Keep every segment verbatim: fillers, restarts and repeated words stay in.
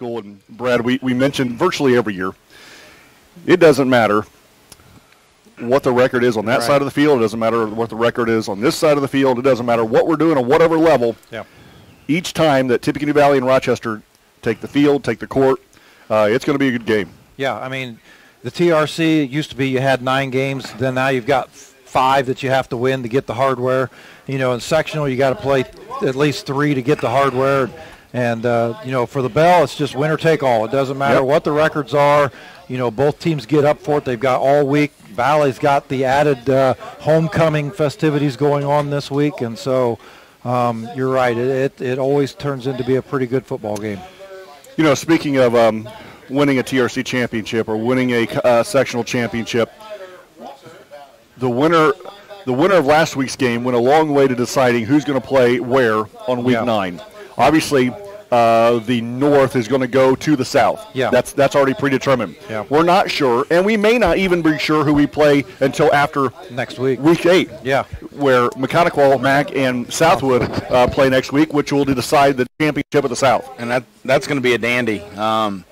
School, and Brad, we, we mentioned virtually every year, it doesn't matter what the record is on that right. side of the field. It doesn't matter what the record is on this side of the field. It doesn't matter what we're doing on whatever level. Yeah. Each time that Tippecanoe Valley and Rochester take the field, take the court, uh, it's going to be a good game. Yeah, I mean, the T R C, it used to be you had nine games. Then now you've got five that you have to win to get the hardware. You know, in sectional, you got to play at least three to get the hardware. And, uh, you know, for the Bell, it's just winner take all. It doesn't matter yep. what the records are. You know, both teams get up for it. They've got all week. Valley's got the added uh, homecoming festivities going on this week. And so um, you're right. It, it it always turns into be a pretty good football game. You know, speaking of um, winning a T R C championship or winning a uh, sectional championship, the winner the winner of last week's game went a long way to deciding who's going to play where on week yeah. nine. Obviously, uh, the North is going to go to the South. Yeah. That's that's already predetermined. Yeah. We're not sure, and we may not even be sure who we play until after next week. Week eight. Yeah. Where Tippecanoe, Mac, and Southwood uh, play next week, which will decide the championship of the South. And that that's going to be a dandy. Um,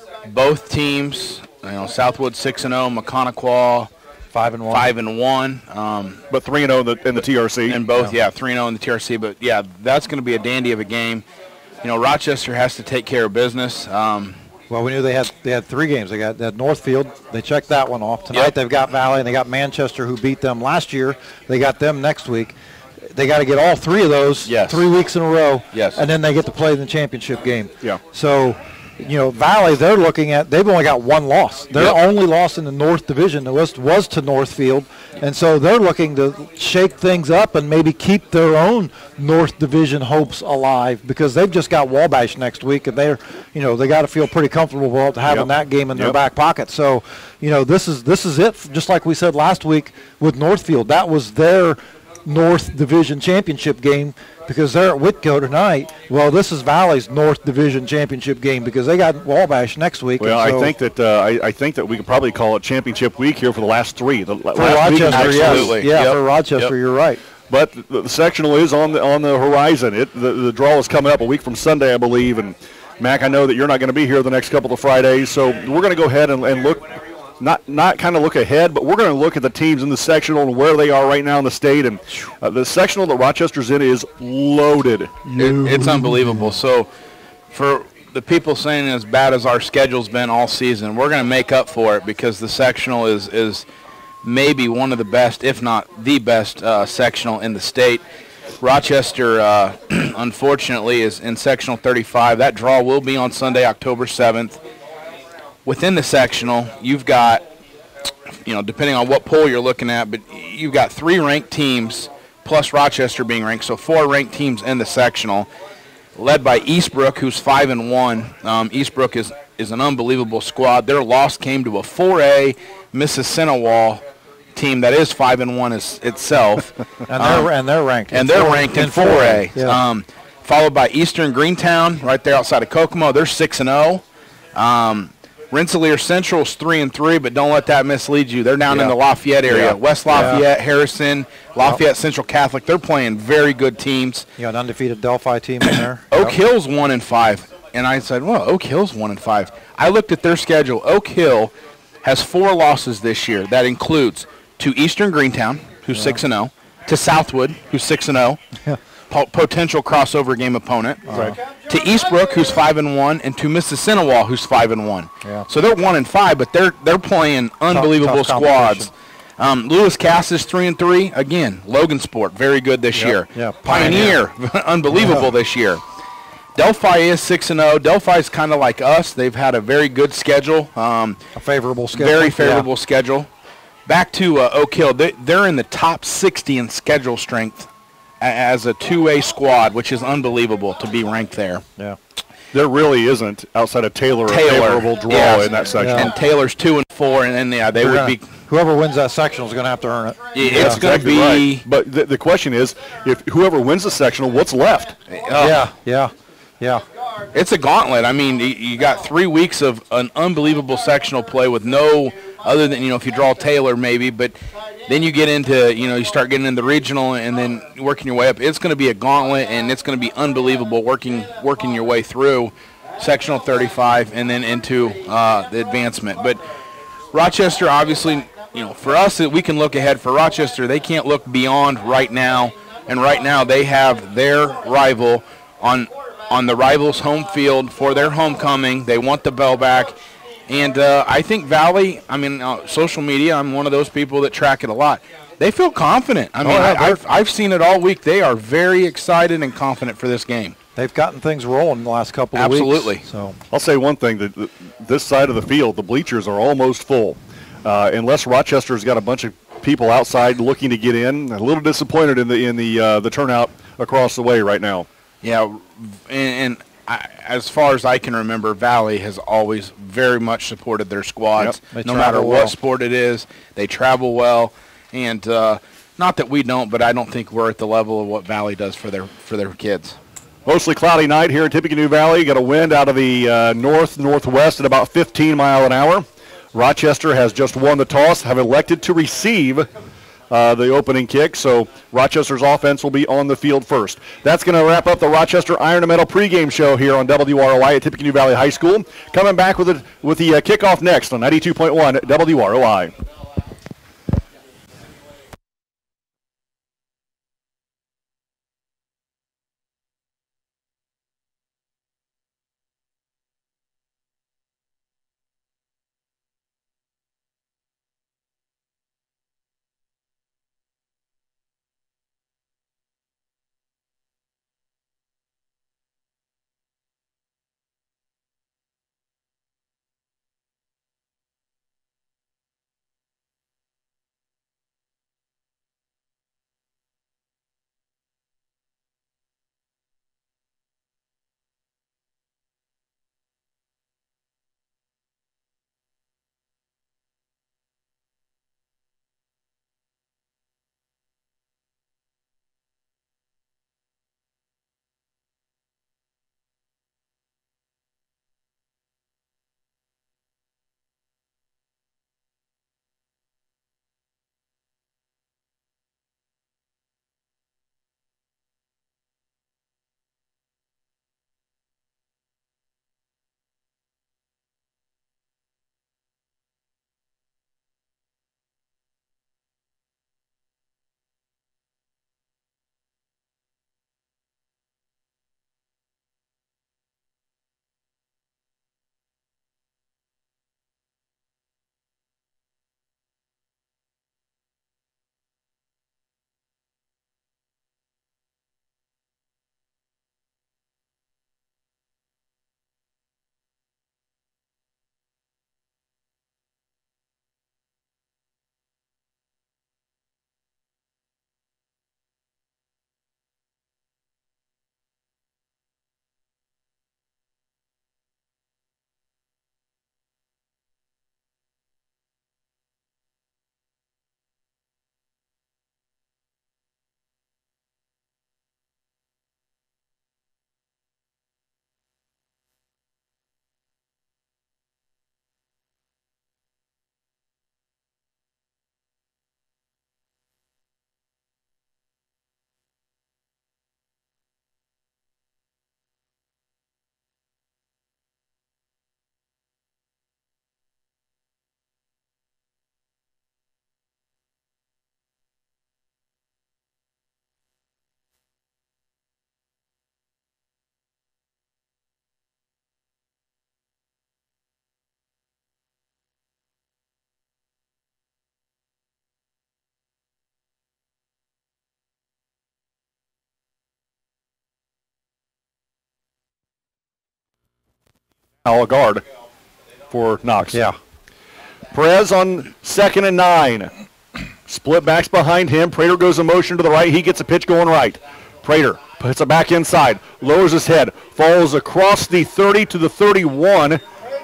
both teams, you know, Southwood six and zero, Tippecanoe five and one. Five and one. Um, but three and zero in the in the T R C. And both, yeah, three and zero in the T R C. But yeah, that's going to be a dandy of a game. You know, Rochester has to take care of business. Um, well, we knew they had they had three games. They got that Northfield. They checked that one off tonight. Yep. They've got Valley and they got Manchester, who beat them last year. They got them next week. They got to get all three of those yes. three weeks in a row. Yes. And then they get to play in the championship game. Yeah. So, you know, Valley, they're looking at, they've only got one loss. Their yep. only loss in the North Division was, was to Northfield. And so they're looking to shake things up and maybe keep their own North Division hopes alive, because they've just got Wabash next week, and they're, you know, they got to feel pretty comfortable about having yep. that game in their yep. back pocket. So, you know, this is this is it. Just like we said last week with Northfield, that was their North Division championship game, because they're at Whitco tonight. Well, this is Valley's North Division championship game, because they got Wabash next week. Well, so I think that uh, I, I think that we could probably call it championship week here for the last three. The for last Rochester, week, yes. Yeah, yep. for Rochester, yep. you're right. But the, the sectional is on the on the horizon. It the, the draw is coming up a week from Sunday, I believe. And Mac, I know that you're not going to be here the next couple of Fridays, so we're going to go ahead and, and look. Not not kind of look ahead, but we're going to look at the teams in the sectional and where they are right now in the state. And uh, the sectional that Rochester's in is loaded. It, it's unbelievable. So for the people saying as bad as our schedule's been all season, we're going to make up for it, because the sectional is, is maybe one of the best, if not the best, uh, sectional in the state. Rochester, uh, unfortunately, is in sectional thirty-five. That draw will be on Sunday, October seventh. Within the sectional, you've got, you know, depending on what poll you're looking at, but you've got three ranked teams plus Rochester being ranked, so four ranked teams in the sectional, led by Eastbrook, who's five and one. Um, Eastbrook is is an unbelievable squad. Their loss came to a four A Mississinawa team that is five and one is, itself, and they're um, and they're ranked and they're ranked in four A. Yeah. Um, followed by Eastern Greentown, right there outside of Kokomo. They're six and zero. Um, Rensselaer Central is three and three, but don't let that mislead you. They're down yeah. in the Lafayette area. Yeah. West Lafayette, yeah. Harrison, Lafayette yep. Central Catholic. They're playing very good teams. You got an undefeated Delphi team in there. Oak yep. Hill's one and five, and I said, "Well, Oak Hill's one and five." I looked at their schedule. Oak Hill has four losses this year. That includes to Eastern Greentown, who's yeah. six and zero, to Southwood, who's six and zero. Po- potential crossover game opponent. Right. To Eastbrook, who's five and one, and to Mississinawa, who's five and one. Yeah. So they're one and five, but they're they're playing unbelievable tough, tough squads. Um, Lewis Cass is three and three. Again, Logan Sport, very good this yep. year. Yeah. Pioneer, Pioneer. unbelievable Yeah. this year. Delphi is six and zero. Delphi's kind of like us. They've had a very good schedule. Um, a favorable schedule. Very favorable yeah. schedule. Back to uh, Oak Hill, they, they're in the top sixty in schedule strength as a two A squad, which is unbelievable to be ranked there. Yeah. There really isn't, outside of Taylor, Taylor. a favorable draw yes. in that section. Yeah. And Taylor's two and four, and then yeah, they They're would gonna, be. Whoever wins that sectional is going to have to earn it. It's yeah, going exactly to be. Right. But the, the question is, if whoever wins the sectional, what's left? Uh, yeah, yeah, yeah. It's a gauntlet. I mean, you got three weeks of an unbelievable sectional play with no other than, you know, if you draw Taylor maybe, but then you get into, you know, you start getting into the regional and then working your way up. It's going to be a gauntlet, and it's going to be unbelievable working working your way through. sectional thirty-five, and then into uh, the advancement. But Rochester, obviously, you know, for us, we can look ahead. For Rochester, they can't look beyond right now, and right now they have their rival on on the rival's home field for their homecoming. They want the bell back. And uh, I think Valley, I mean, uh, social media, I'm one of those people that track it a lot. They feel confident. I mean, oh, yeah, I, I've, I've seen it all week. They are very excited and confident for this game. They've gotten things rolling the last couple of Absolutely. weeks. So I'll say one thing, that that this side of the field, the bleachers are almost full. Uh, unless Rochester's got a bunch of people outside looking to get in, a little disappointed in the in the uh, the turnout across the way right now. Yeah, and, and I, as far as I can remember, Valley has always very much supported their squads, Yep, no matter well. what sport it is. They travel well, and uh, not that we don't, but I don't think we're at the level of what Valley does for their for their kids. Mostly cloudy night here in Tippecanoe Valley. Got a wind out of the uh, north-northwest at about fifteen mile an hour. Rochester has just won the toss, have elected to receive uh, the opening kick, so Rochester's offense will be on the field first. That's going to wrap up the Rochester Iron and Metal pregame show here on W R O I at Tippecanoe Valley High School. Coming back with, it, with the uh, kickoff next on ninety-two point one W R O I. Now a guard for Knox. yeah, Perez on second and nine. Split backs behind him. Prater goes in motion to the right. He gets a pitch going right. Prater puts it back inside. Lowers his head. Falls across the thirty to the thirty-one.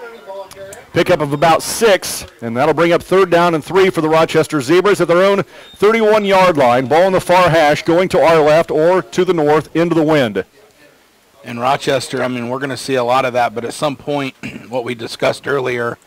Pickup of about six. And that'll bring up third down and three for the Rochester Zebras at their own thirty-one yard line. Ball in the far hash going to our left or to the north into the wind. And Rochester, I mean, we're going to see a lot of that, but at some point, what we discussed earlier,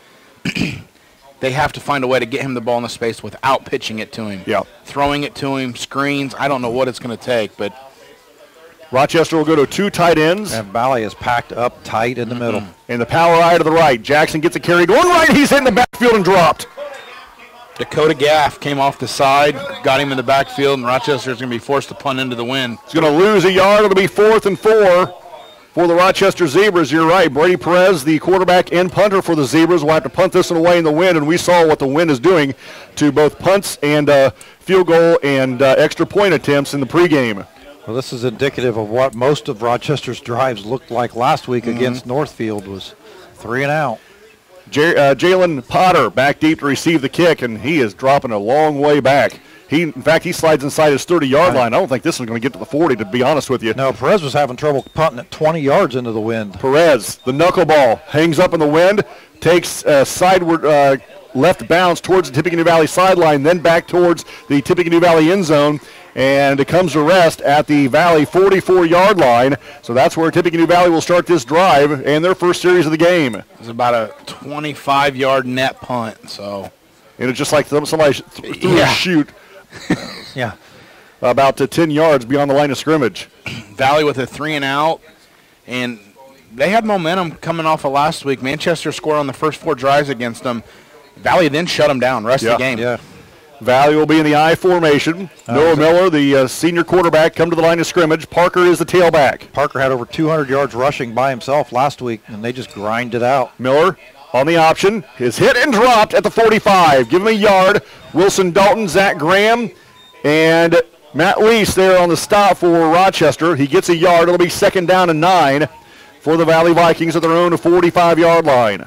they have to find a way to get him the ball in the space without pitching it to him. Yeah. Throwing it to him, screens, I don't know what it's going to take, but Rochester will go to two tight ends. And Valley is packed up tight in the mm-hmm. middle. And the power eye to the right. Jackson gets a carry going right. He's hit in the backfield and dropped. Dakota Gaff came off the side, got him in the backfield, and Rochester's going to be forced to punt into the wind. He's going to lose a yard. It'll be fourth and four for the Rochester Zebras. You're right. Brady Perez, the quarterback and punter for the Zebras, will have to punt this one away in the wind, and we saw what the wind is doing to both punts and uh, field goal and uh, extra point attempts in the pregame. Well, this is indicative of what most of Rochester's drives looked like last week mm-hmm. against Northfield, was three and out. J- uh, Jalen Potter back deep to receive the kick, and he is dropping a long way back. He, in fact, he slides inside his thirty-yard line. I don't think this is going to get to the forty, to be honest with you. No, Perez was having trouble punting at twenty yards into the wind. Perez, the knuckleball, hangs up in the wind, takes a sideward uh, left bounce towards the Tippecanoe Valley sideline, then back towards the Tippecanoe Valley end zone, and it comes to rest at the Valley forty-four-yard line. So that's where Tippecanoe Valley will start this drive and their first series of the game. It's about a twenty-five-yard net punt. So, and it's just like somebody threw yeah. a shoot. yeah. About uh, ten yards beyond the line of scrimmage. Valley with a three and out, and they had momentum coming off of last week. Manchester scored on the first four drives against them. Valley then shut them down rest yeah. of the game. Yeah. Valley will be in the I formation. Uh, Noah Miller, the uh, senior quarterback, come to the line of scrimmage. Parker is the tailback. Parker had over two hundred yards rushing by himself last week, and they just grind it out. Miller on the option is hit and dropped at the forty-five. Give him a yard. Wilson Dalton, Zach Graham, and Matt Lease there on the stop for Rochester. He gets a yard. It'll be second down and nine for the Valley Vikings at their own forty-five-yard line.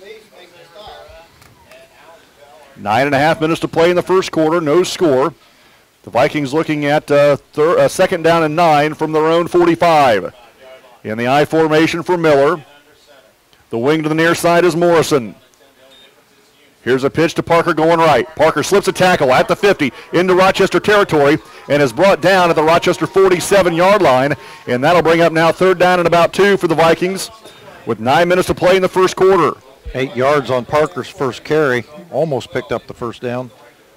Nine and a half minutes to play in the first quarter. No score. The Vikings looking at uh, thir- uh, second down and nine from their own forty-five. In the I formation for Miller. The wing to the near side is Morrison. Here's a pitch to Parker going right. Parker slips a tackle at the fifty into Rochester territory and is brought down at the Rochester forty-seven-yard line. And that'll bring up now third down and about two for the Vikings with nine minutes to play in the first quarter. Eight yards on Parker's first carry. Almost picked up the first down.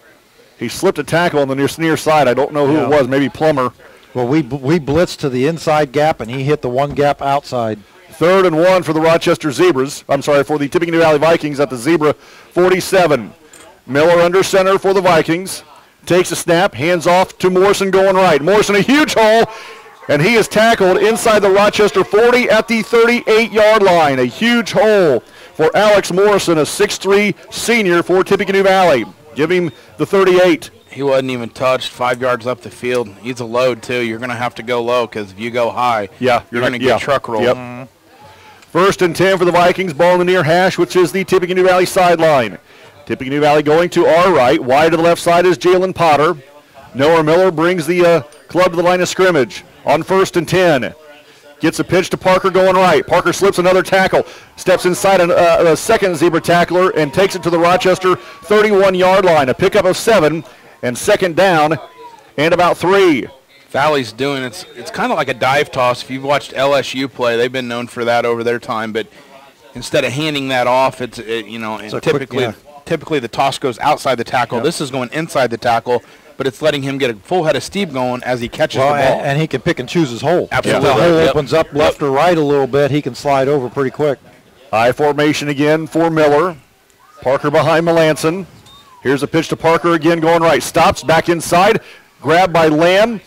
He slipped a tackle on the near, near side. I don't know who yeah. it was. Maybe Plummer. Well, we we blitzed to the inside gap, and he hit the one gap outside. Third and one for the Rochester Zebras. I'm sorry, for the Tippecanoe Valley Vikings at the Zebra forty-seven. Miller under center for the Vikings. Takes a snap, hands off to Morrison going right. Morrison, a huge hole, and he is tackled inside the Rochester forty at the thirty-eight-yard line. A huge hole for Alex Morrison, a six three senior for Tippecanoe Valley. Give him the thirty-eight. He wasn't even touched, five yards up the field. He's a load, too. You're going to have to go low because if you go high, yeah, you're going to get yeah. truck rolled. Yep. Mm-hmm. First and ten for the Vikings, ball in the near hash, which is the Tippecanoe Valley sideline. Tippecanoe Valley going to our right. Wide to the left side is Jalen Potter. Noah Miller brings the uh, club to the line of scrimmage on first and ten. Gets a pitch to Parker going right. Parker slips another tackle, steps inside an, uh, a second Zebra tackler, and takes it to the Rochester thirty-one-yard line. A pickup of seven, and second down, and about three. Valley's doing it's it's kind of like a dive toss. If you've watched L S U play, they've been known for that over their time. But instead of handing that off, it's it, you know, and typically quick, yeah. typically the toss goes outside the tackle. Yep. This is going inside the tackle, but it's letting him get a full head of steam going as he catches well, the ball. And, and he can pick and choose his hole. Absolutely. If the hole yep. opens up left yep. or right a little bit, he can slide over pretty quick. I formation again for Miller. Parker behind Melanson. Here's a pitch to Parker again going right. Stops back inside. Grabbed by Lamb.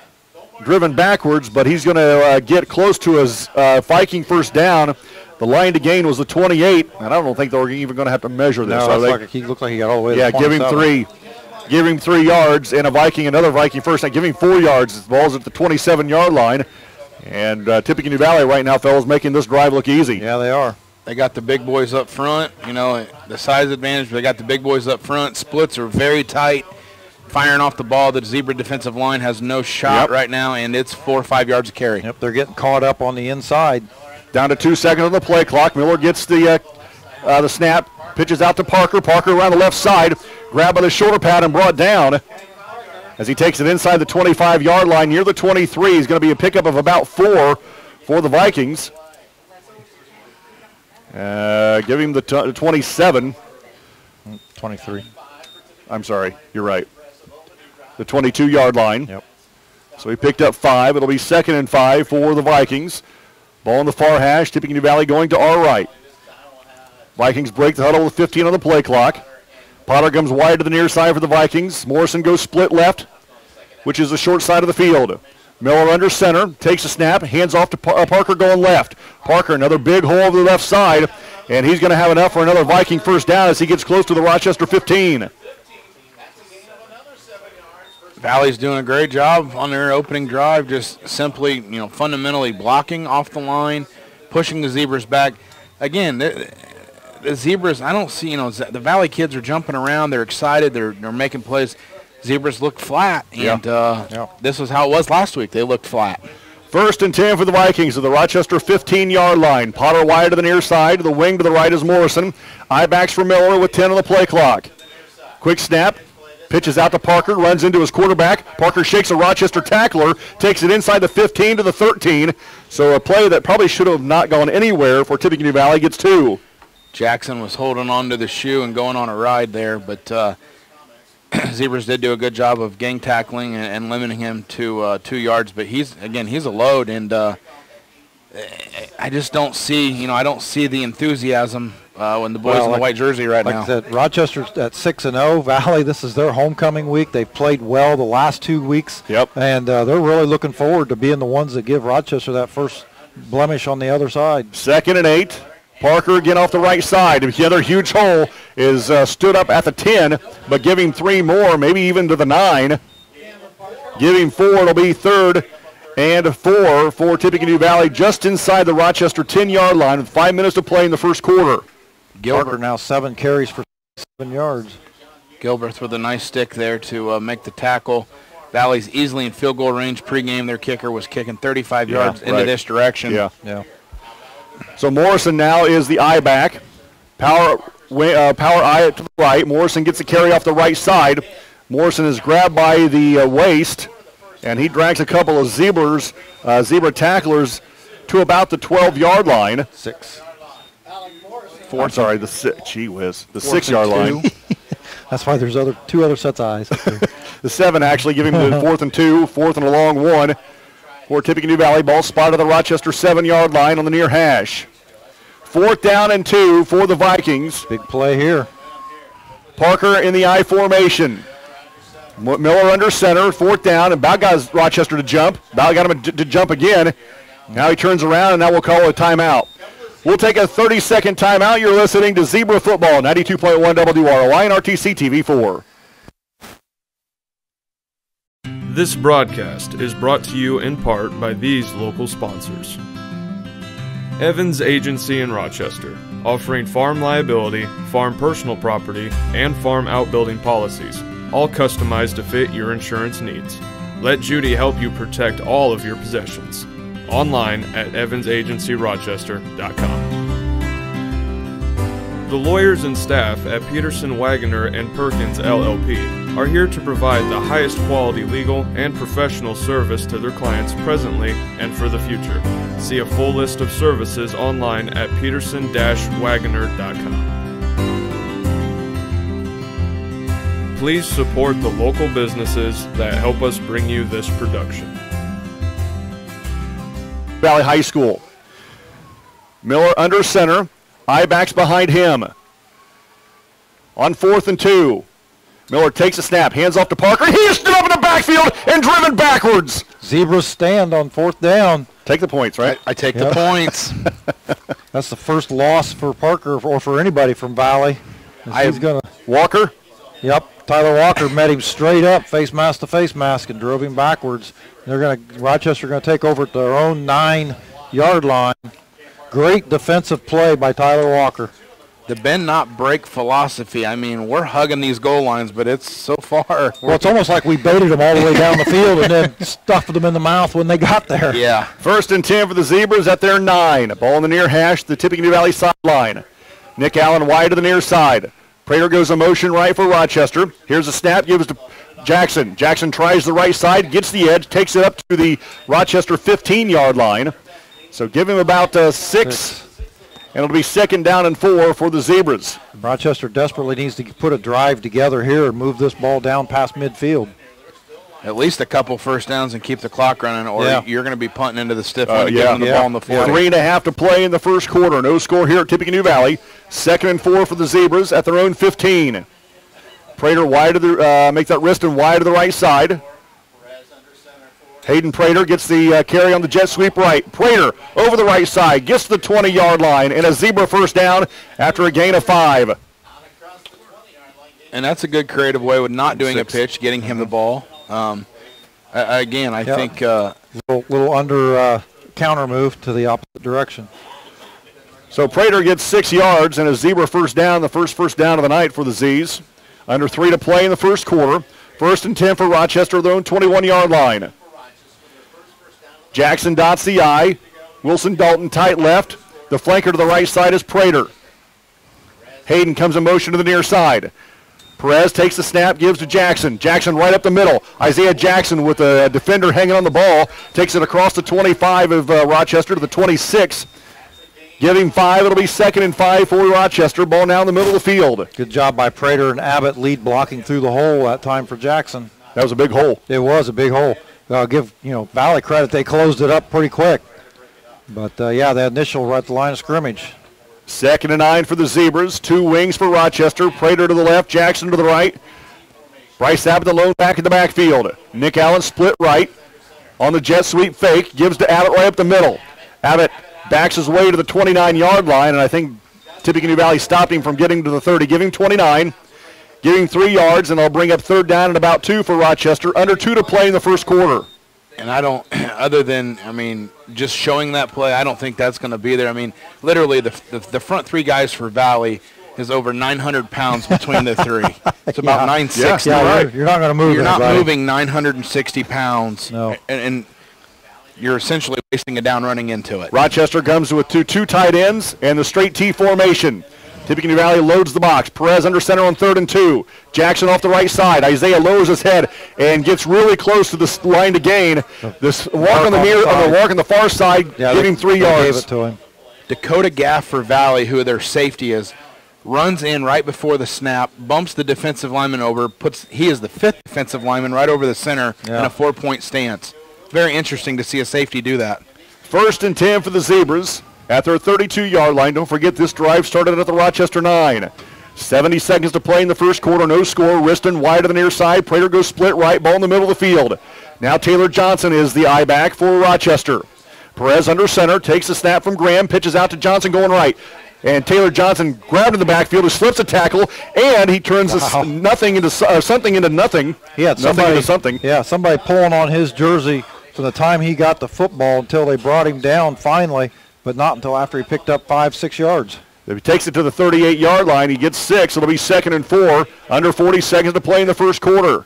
Driven backwards, but he's going to uh, get close to his uh, Viking first down. The line to gain was the twenty-eight, and I don't think they're even going to have to measure this. No, they, like he looked like he got all the way yeah, to the give him three. Give him three yards, and a Viking, another Viking first down. Give him four yards. The ball's at the twenty-seven-yard line. And uh, Tippecanoe Valley right now, fellas, making this drive look easy. Yeah, they are. They got the big boys up front. You know, the size advantage, they got the big boys up front. Splits are very tight. Firing off the ball, the Zebra defensive line has no shot yep. right now, and it's four or five yards of carry. Yep, they're getting caught up on the inside. Down to two seconds on the play clock. Miller gets the uh, uh, the snap, pitches out to Parker. Parker around the left side, grabbed by the shoulder pad and brought down as he takes it inside the twenty-five-yard line near the twenty-three. He's going to be a pickup of about four for the Vikings. Uh, give him the t- twenty-seven. twenty-three. I'm sorry, you're right. The twenty-two-yard line. Yep. So he picked up five. It'll be second and five for the Vikings. Ball in the far hash. Tippecanoe Valley going to our right. Vikings break the huddle with fifteen on the play clock. Potter comes wide to the near side for the Vikings. Morrison goes split left, which is the short side of the field. Miller under center, takes a snap, hands off to Parker going left. Parker, another big hole over the left side, and he's going to have enough for another Viking first down as he gets close to the Rochester fifteen. Valley's doing a great job on their opening drive, just simply, you know, fundamentally blocking off the line, pushing the Zebras back. Again, the, the Zebras, I don't see, you know, the Valley kids are jumping around. They're excited. They're, they're making plays. Zebras look flat, and yeah. Uh, yeah. this was how it was last week. They looked flat. First and ten for the Vikings at the Rochester fifteen-yard line. Potter wide to the near side. The wing to the right is Morrison. I-backs for Miller with ten on the play clock. Quick snap. Pitches out to Parker. Runs into his quarterback. Parker shakes a Rochester tackler. Takes it inside the fifteen to the thirteen. So a play that probably should have not gone anywhere for Tippecanoe Valley gets two. Jackson was holding on to the shoe and going on a ride there, but uh, Zebras did do a good job of gang tackling and, and limiting him to uh, two yards. But he's, again, he's a load, and uh, I just don't see, you know, I don't see the enthusiasm uh, when the boys well, in like, the white jersey right like now. I said, Rochester's at six and zero. Valley, this is their homecoming week. They've played well the last two weeks. Yep. And uh, they're really looking forward to being the ones that give Rochester that first blemish on the other side. Second and eight. Parker again off the right side. The other huge hole is uh, stood up at the ten, but give him three more, maybe even to the nine. Give him four. It'll be third and four for Tippecanoe Valley just inside the Rochester ten-yard line with five minutes to play in the first quarter. Gilbert Parker now seven carries for seven yards. Gilbert with a nice stick there to uh, make the tackle. Valley's easily in field goal range pregame. Their kicker was kicking thirty-five yeah, yards right. into this direction. Yeah. Yeah. So Morrison now is the I-back. Power, uh, power I to the right. Morrison gets a carry off the right side. Morrison is grabbed by the uh, waist, and he drags a couple of zebras, uh, zebra tacklers to about the twelve-yard line. Six. Four, I'm sorry, the si- gee whiz, the six-yard line. That's why there's other two other sets of eyes. The seven actually giving him the fourth and two, fourth and a long one. For Tippecanoe Valley, ball spotted at the Rochester seven-yard line on the near hash. Fourth down and two for the Vikings. Big play here. Parker in the I formation. M- Miller under center, fourth down, and about got Rochester to jump. About got him to, to jump again. Now he turns around, and now we'll call a timeout. We'll take a thirty-second timeout. You're listening to Zebra Football, ninety-two point one W R O I and R T C T V four. This broadcast is brought to you in part by these local sponsors. Evans Agency in Rochester, offering farm liability, farm personal property, and farm outbuilding policies, all customized to fit your insurance needs. Let Judy help you protect all of your possessions. Online at evans agency rochester dot com. The lawyers and staff at Peterson, Wagoner and Perkins L L P are here to provide the highest quality legal and professional service to their clients presently and for the future. See a full list of services online at peterson dash wagoner dot com. Please support the local businesses that help us bring you this production. Valley High School. Miller under center. I-backs behind him. On fourth and two. Miller takes a snap, hands off to Parker. He is stood up in the backfield and driven backwards. Zebras stand on fourth down. Take the points, right? I, I take Yep. the points. That's the first loss for Parker or for anybody from Valley. I- He's gonna. Walker. Yep. Tyler Walker met him straight up, face mask to face mask, and drove him backwards. They're gonna Rochester gonna take over at their own nine-yard line. Great defensive play by Tyler Walker. The bend not break philosophy. I mean, we're hugging these goal lines, but it's so far. Well, it's almost like we baited them all the way down the field and then stuffed them in the mouth when they got there. Yeah. First and ten for the Zebras at their nine. Ball in the near hash, the Tippecanoe Valley sideline. Nick Allen wide to the near side. Prater goes a motion right for Rochester. Here's a snap, gives to Jackson. Jackson tries the right side, gets the edge, takes it up to the Rochester fifteen-yard line. So give him about uh, six, six, and it'll be second down and four for the Zebras. Rochester desperately needs to put a drive together here and move this ball down past midfield. at least a couple first downs and keep the clock running, or yeah. you're going to be punting into the stiff one Uh, and yeah. giving the yeah. ball on the forty. Three and a half to play in the first quarter. No score here at Tippecanoe Valley. Second and four for the Zebras at their own fifteen. Prater wide to the uh, make that wrist and wide to the right side. Hayden Prater gets the uh, carry on the jet sweep right. Prater over the right side, gets to the twenty-yard line, and a Zebra first down after a gain of five. And that's a good creative way with not doing Six. a pitch, getting him the ball. Um, I, again, I Yep. think uh, Little, little under uh, counter move to the opposite direction. So Prater gets six yards and a Zebra first down, the first first down of the night for the Z's. Under three to play in the first quarter. First and ten for Rochester, their own twenty-one-yard line. Jackson dots the I. Wilson Dalton tight left. The flanker to the right side is Prater. Hayden comes in motion to the near side. Perez takes the snap, gives to Jackson. Jackson right up the middle. Isaiah Jackson with a defender hanging on the ball. Takes it across the twenty-five of uh, Rochester to the twenty-six. Give him five. It'll be second and five for Rochester. Ball now in the middle of the field. Good job by Prater and Abbott lead blocking through the hole that time for Jackson. That was a big hole. It was a big hole. I'll give you know Valley credit. They closed it up pretty quick. But, uh, yeah, the initial right at the line of scrimmage. Second and nine for the Zebras. Two wings for Rochester. Prater to the left, Jackson to the right. Bryce Abbott the lone back in the backfield. Nick Allen split right on the jet sweep fake. Gives to Abbott right up the middle. Abbott backs his way to the twenty-nine-yard line, and I think Tippecanoe Valley stopped him from getting to the thirty. Give him twenty-nine. Give him three yards, and they'll bring up third down and about two for Rochester. Under two to play in the first quarter. And I don't, other than, I mean, just showing that play, I don't think that's going to be there. I mean, literally, the, the the front three guys for Valley is over nine hundred pounds between the three. It's about Yeah. nine sixty. Yeah, right. you're, you're not going to move You're not anybody. moving nine hundred sixty pounds. No. And, and you're essentially wasting a down running into it. Rochester comes with two, two tight ends and the straight T formation. Tippecanoe Valley loads the box. Perez under center on third and two. Jackson off the right side. Isaiah lowers his head and gets really close to the line to gain. This walk on the near, on the walk on the far side, Yeah, giving they- three they yards. Gave it to him. Dakota Gaff for Valley, who their safety is, runs in right before the snap, bumps the defensive lineman over, puts he is the fifth defensive lineman right over the center Yeah. in a four-point stance. Very interesting to see a safety do that. First and ten for the Zebras at their thirty-two-yard line. Don't forget this drive started at the Rochester nine. seventy seconds to play in the first quarter. No score. Riston wide to the near side. Prater goes split right. Ball in the middle of the field. Now Taylor Johnson is the eye back for Rochester. Perez under center. Takes the snap from Graham. Pitches out to Johnson going right. And Taylor Johnson grabbed in the backfield. He slips a tackle. And he turns Wow. this nothing into uh, something into nothing. He had nothing somebody, into something. Yeah, somebody pulling on his jersey from the time he got the football until they brought him down finally, but not until after he picked up five, six yards. If he takes it to the thirty-eight-yard line, he gets six. It'll be second and four. Under forty seconds to play in the first quarter.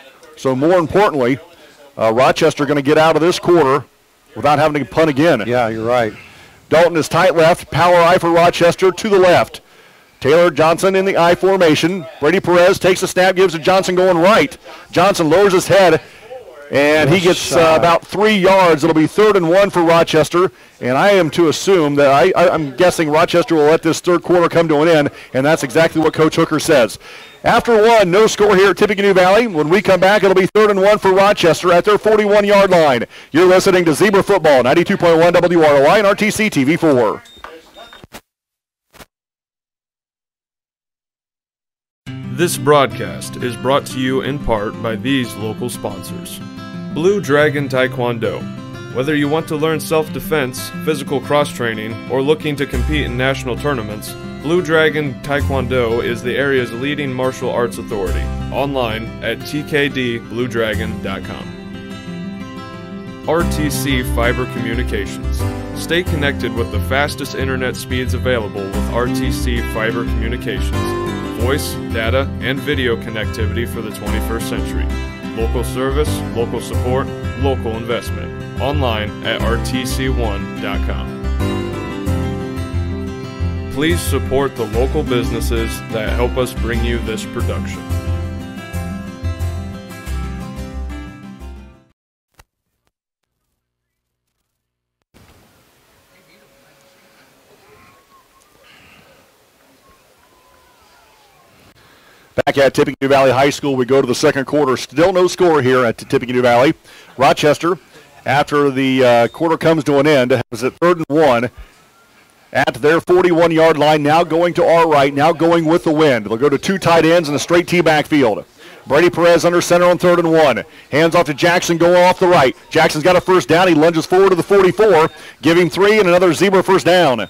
So more importantly, uh, Rochester going to get out of this quarter without having to punt again. Yeah, you're right. Dalton is tight left. Power I for Rochester to the left. Taylor Johnson in the I formation. Brady Perez takes the snap, gives to Johnson going right. Johnson lowers his head, and he gets uh, about three yards. It'll be third and one for Rochester, and I am to assume that I, I, I'm guessing Rochester will let this third quarter come to an end, and that's exactly what Coach Hooker says. After one, no score here at Tippecanoe Valley. When we come back, it'll be third and one for Rochester at their forty-one-yard line. You're listening to Zebra Football, ninety-two point one W R O I and R T C T V four. This broadcast is brought to you in part by these local sponsors. Blue Dragon Taekwondo. Whether you want to learn self-defense, physical cross-training, or looking to compete in national tournaments, Blue Dragon Taekwondo is the area's leading martial arts authority. Online at t k d blue dragon dot com. R T C Fiber Communications. Stay connected with the fastest internet speeds available with R T C Fiber Communications. Voice, data, and video connectivity for the twenty-first century. Local service, local support, local investment. Online at r t c one dot com. Please support the local businesses that help us bring you this production. Back at Tippecanoe Valley High School, we go to the second quarter. Still no score here at Tippecanoe Valley. Rochester, after the uh, quarter comes to an end, has it third and one at their forty-one-yard line, now going to our right, now going with the wind. They'll go to two tight ends and a straight T backfield. Brady Perez under center on third and one. Hands off to Jackson going off the right. Jackson's got a first down. He lunges forward to the forty-four. Give him three and another Zebra first down.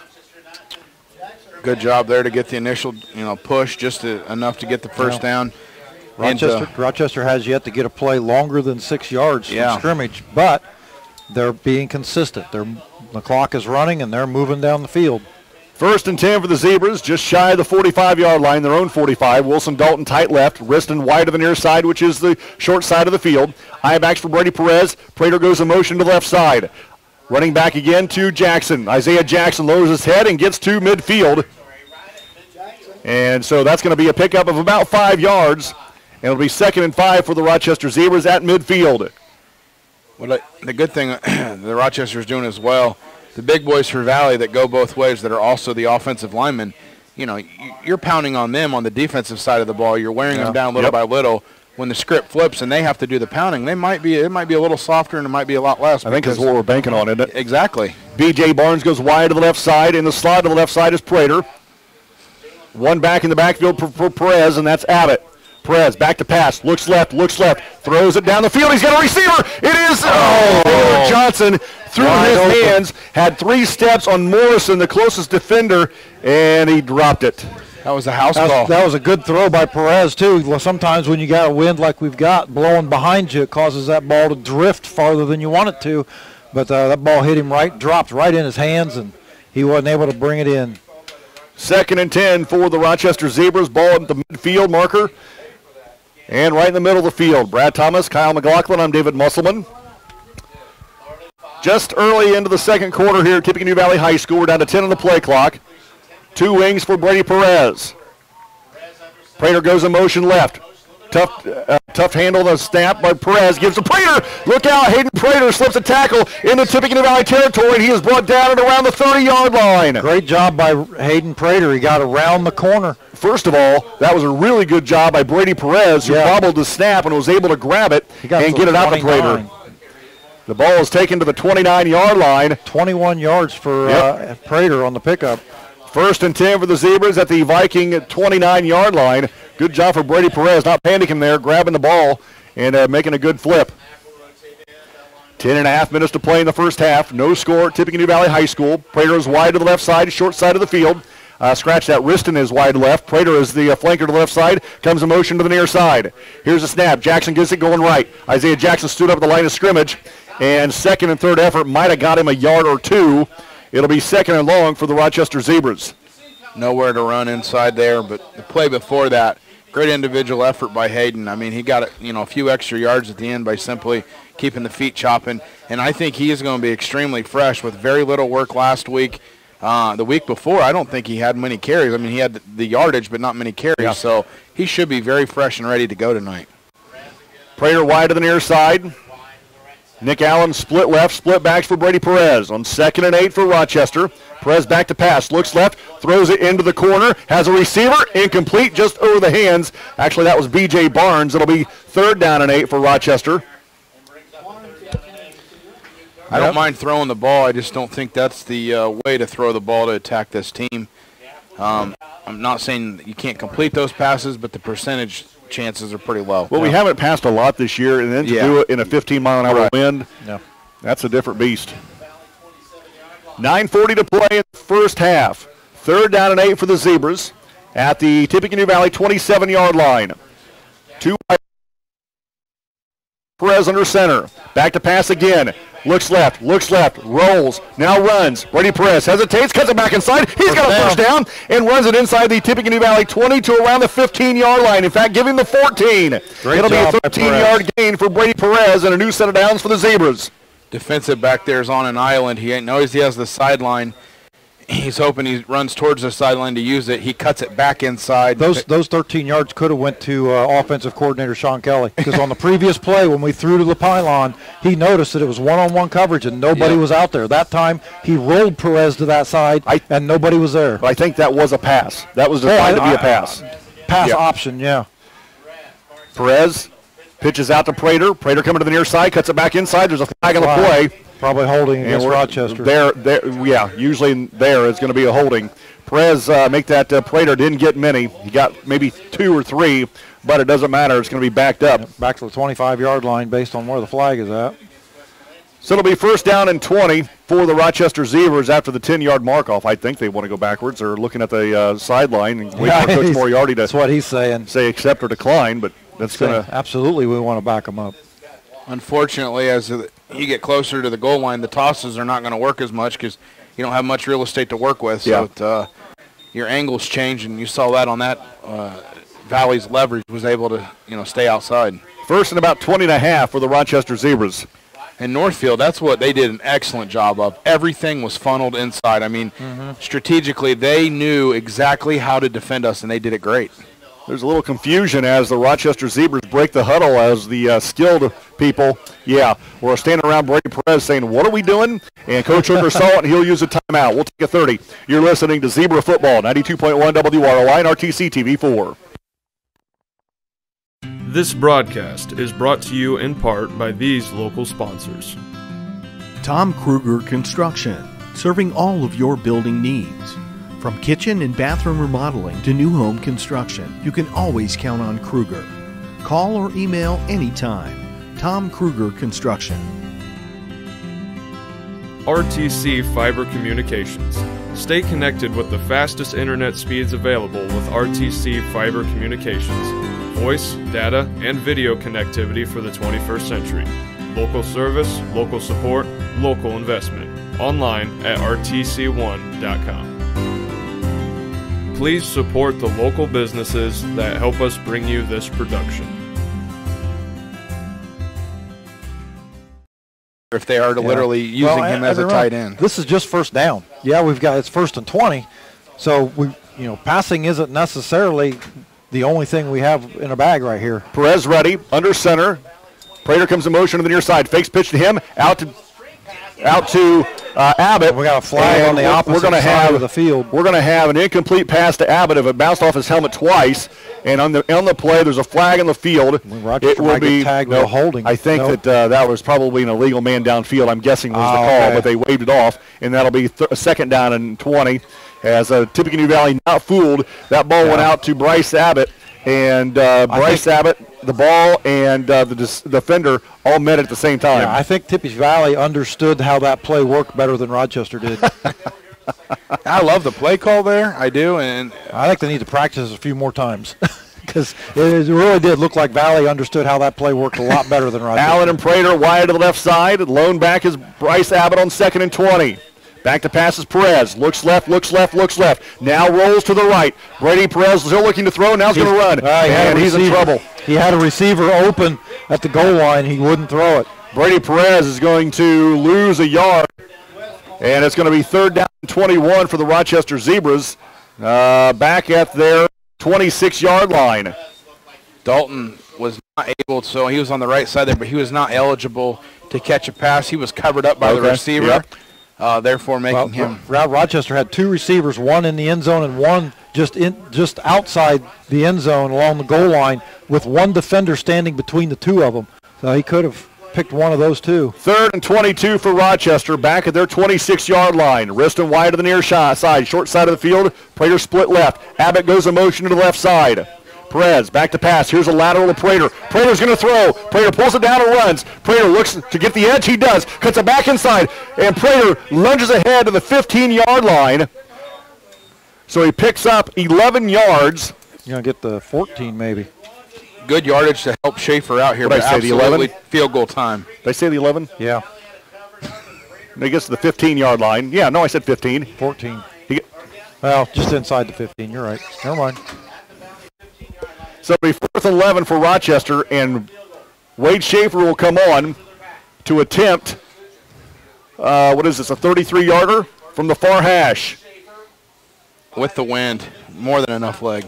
Good job there to get the initial, you know, push, just to, enough to get the first yeah. down. Rochester, and, uh, Rochester has yet to get a play longer than six yards yeah. from scrimmage, but they're being consistent. They're, the clock is running, and they're moving down the field. First and ten for the Zebras, just shy of the forty-five-yard line, their own forty-five. Wilson Dalton tight left, Riston wide to the near side, which is the short side of the field. High backs for Brady Perez. Prater goes in motion to the left side. Running back again to Jackson. Isaiah Jackson lowers his head and gets to midfield. And so that's going to be a pickup of about five yards. And it'll be second and five for the Rochester Zebras at midfield. Well, the good thing the Rochester's doing as well, the big boys for Valley that go both ways that are also the offensive linemen, you know, you're pounding on them on the defensive side of the ball. You're wearing yeah. them down little yep. by little. When the script flips and they have to do the pounding, they might be it might be a little softer and it might be a lot less. I think that's what we're banking on, isn't it? Exactly. B J Barnes goes wide to the left side. In the slot to the left side is Prater. One back in the backfield for, for Perez, and that's Abbott. Perez back to pass, looks left, looks left, throws it down the field. He's got a receiver. It is oh, Taylor Johnson threw his open. hands, had three steps on Morrison, the closest defender, and he dropped it. That was a house that was, call. That was a good throw by Perez, too. Well, sometimes when you got a wind like we've got blowing behind you, it causes that ball to drift farther than you want it to. But uh, that ball hit him right, dropped right in his hands, and he wasn't able to bring it in. Second and ten for the Rochester Zebras. Ball at the midfield marker. And right in the middle of the field, Brad Thomas, Kyle McLaughlin, I'm David Musselman. Just early into the second quarter here at Tippecanoe Valley High School. We're down to ten on the play clock. Two wings for Brady Perez. Prater goes in motion left. Tough uh, tough handle, the snap by Perez. Gives to Prater. Look out, Hayden Prater slips a tackle into Tippecanoe Valley territory, and he is brought down at around the thirty-yard line. Great job by Hayden Prater. He got around the corner. First of all, that was a really good job by Brady Perez, who yeah. bobbled the snap and was able to grab it and get it out to Prater. The ball is taken to the twenty-nine-yard line. twenty-one yards for yep. uh, Prater on the pickup. First and ten for the Zebras at the Viking twenty-nine-yard line. Good job for Brady Perez, not panicking there, grabbing the ball and uh, making a good flip. Ten and a half minutes to play in the first half. No score at Tippecanoe Valley High School. Prater is wide to the left side, short side of the field. Uh, scratch that. Riston is wide left. Prater is the uh, flanker to the left side. Comes in motion to the near side. Here's a snap. Jackson gets it going right. Isaiah Jackson stood up at the line of scrimmage. And second and third effort might have got him a yard or two. It'll be second and long for the Rochester Zebras. Nowhere to run inside there, but the play before that, great individual effort by Hayden. I mean, he got you know a few extra yards at the end by simply keeping the feet chopping. And I think he is going to be extremely fresh with very little work last week. Uh, the week before, I don't think he had many carries. I mean, he had the yardage, but not many carries. Yeah. So he should be very fresh and ready to go tonight. Prater wide to the near side. Nick Allen split left, split backs for Brady Perez. On second and eight for Rochester. Perez back to pass, looks left, throws it into the corner, has a receiver, incomplete, just over the hands. Actually, that was B J Barnes. It'll be third down and eight for Rochester. I don't mind throwing the ball. I just don't think that's the uh, way to throw the ball to attack this team. Um, I'm not saying that you can't complete those passes, but the percentage chances are pretty low. Well, yeah. we haven't passed a lot this year, and then to yeah. do it in a fifteen mile an hour right. wind, yeah. that's a different beast. nine forty to play in the first half. Third down and eight for the Zebras at the Tippecanoe Valley twenty-seven-yard line. Two Perez under center. Back to pass again. Looks left, looks left, rolls, now runs. Brady Perez hesitates, cuts it back inside. He's got a first down and runs it inside the Tippecanoe Valley twenty to around the fifteen-yard line. In fact, give him the fourteen. Great It'll job be a thirteen-yard gain for Brady Perez and a new set of downs for the Zebras. Defensive back there is on an island. He knows he has the sideline. He's hoping he runs towards the sideline to use it. He cuts it back inside. Those those thirteen yards could have went to uh, offensive coordinator Sean Kelly, because on the previous play when we threw to the pylon, he noticed that it was one-on-one coverage and nobody yeah. was out there. That time he rolled Perez to that side I, and nobody was there. I think that was a pass. That was designed oh, I, to be a pass. I, pass yeah. option, yeah. Perez pitches out to Prater. Prater coming to the near side, cuts it back inside. There's a flag on the play. Probably holding against Rochester. There, there, yeah, usually there is going to be a holding. Perez uh, make that uh, Prater didn't get many. He got maybe two or three, but it doesn't matter. It's going to be backed up. Yep, back to the twenty-five-yard line based on where the flag is at. So it'll be first down and twenty for the Rochester Zebras after the ten-yard mark-off. I think they want to go backwards. They're looking at the uh, sideline and wait yeah, for Coach Moriarty to that's what he's saying. say accept or decline, but that's going to... Absolutely, we want to back them up. Unfortunately, as you get closer to the goal line, the tosses are not going to work as much because you don't have much real estate to work with. So yeah. it, uh, your angles change, and you saw that on that. Uh, Valley's leverage was able to, you know, stay outside. First and about twenty and a half for the Rochester Zebras. And Northfield, that's what they did an excellent job of. Everything was funneled inside. I mean, mm-hmm. strategically, they knew exactly how to defend us, and they did it great. There's a little confusion as the Rochester Zebras break the huddle as the uh, skilled people, yeah, were standing around Brady Perez saying, what are we doing? And Coach Hooker saw it, and he'll use a timeout. We'll take a thirty. You're listening to Zebra Football, ninety-two point one W R O I and R T C T V four. This broadcast is brought to you in part by these local sponsors. Tom Kruger Construction, serving all of your building needs. From kitchen and bathroom remodeling to new home construction, you can always count on Kruger. Call or email anytime. Tom Kruger Construction. R T C Fiber Communications. Stay connected with the fastest internet speeds available with R T C Fiber Communications. Voice, data, and video connectivity for the twenty-first century. Local service, local support, local investment. Online at R T C one dot com. Please support the local businesses that help us bring you this production. If they are to yeah. literally using well, him as a tight end. This is just first down. Yeah, we've got it's first and twenty. So we you know, passing isn't necessarily the only thing we have in a bag right here. Perez ready, under center. Prater comes in motion to the near side. Fakes pitch to him, out to out to uh, Abbott. We got a flag on the we're, opposite we're gonna side have, of the field. We're going to have an incomplete pass to Abbott if it bounced off his helmet twice. And on the on the play, there's a flag in the field. Rochester it will be tagged no, with a holding. I think nope. that uh, that was probably an illegal man downfield. I'm guessing was oh, the call, okay. but they waved it off, and that'll be th- a second down and twenty. As uh, Tippecanoe Valley not fooled, that ball yeah. went out to Bryce Abbott. And uh, Bryce Abbott, the ball, and uh, the dis- defender all met at the same time. Yeah, I think Tippecanoe Valley understood how that play worked better than Rochester did. I love the play call there. I do. And I think they need to practice a few more times because it really did look like Valley understood how that play worked a lot better than Rochester. Allen and Prater wide to the left side. Lone back is Bryce Abbott on second and twenty. Back to passes Perez. Looks left, looks left, looks left. Now rolls to the right. Brady Perez still looking to throw. Now he's going to run. Uh, he and he's in trouble. He had a receiver open at the goal line. He wouldn't throw it. Brady Perez is going to lose a yard. And it's going to be third down and twenty-one for the Rochester Zebras. Uh, back at their twenty-six-yard line. Dalton was not able to, so he was on the right side there, but he was not eligible to catch a pass. He was covered up by okay. the receiver. Yep. Uh, therefore, making well, him. Rochester had two receivers, one in the end zone and one just in, just outside the end zone along the goal line, with one defender standing between the two of them. So he could have picked one of those two. Third and twenty-two for Rochester, back at their twenty-six-yard line. Riston wide to the near side, short side of the field. Prater split left. Abbott goes in motion to the left side. Perez back to pass. Here's a lateral to Prater. Prater's going to throw. Prater pulls it down and runs. Prater looks to get the edge. He does. Cuts it back inside. And Prater lunges ahead to the fifteen-yard line. So he picks up eleven yards. You're going to get the fourteen maybe. Good yardage to help Schaefer out here. What But did I say, the eleven? Field goal time. Did I say the eleven? Yeah. He gets to the fifteen-yard line. Yeah, no, I said fifteen. fourteen. He get, well, just inside the fifteen. You're right. Never mind. So it'll be fourth and eleven for Rochester, and Wade Schaefer will come on to attempt, uh, what is this, a thirty-three-yarder from the far hash. With the wind, more than enough leg.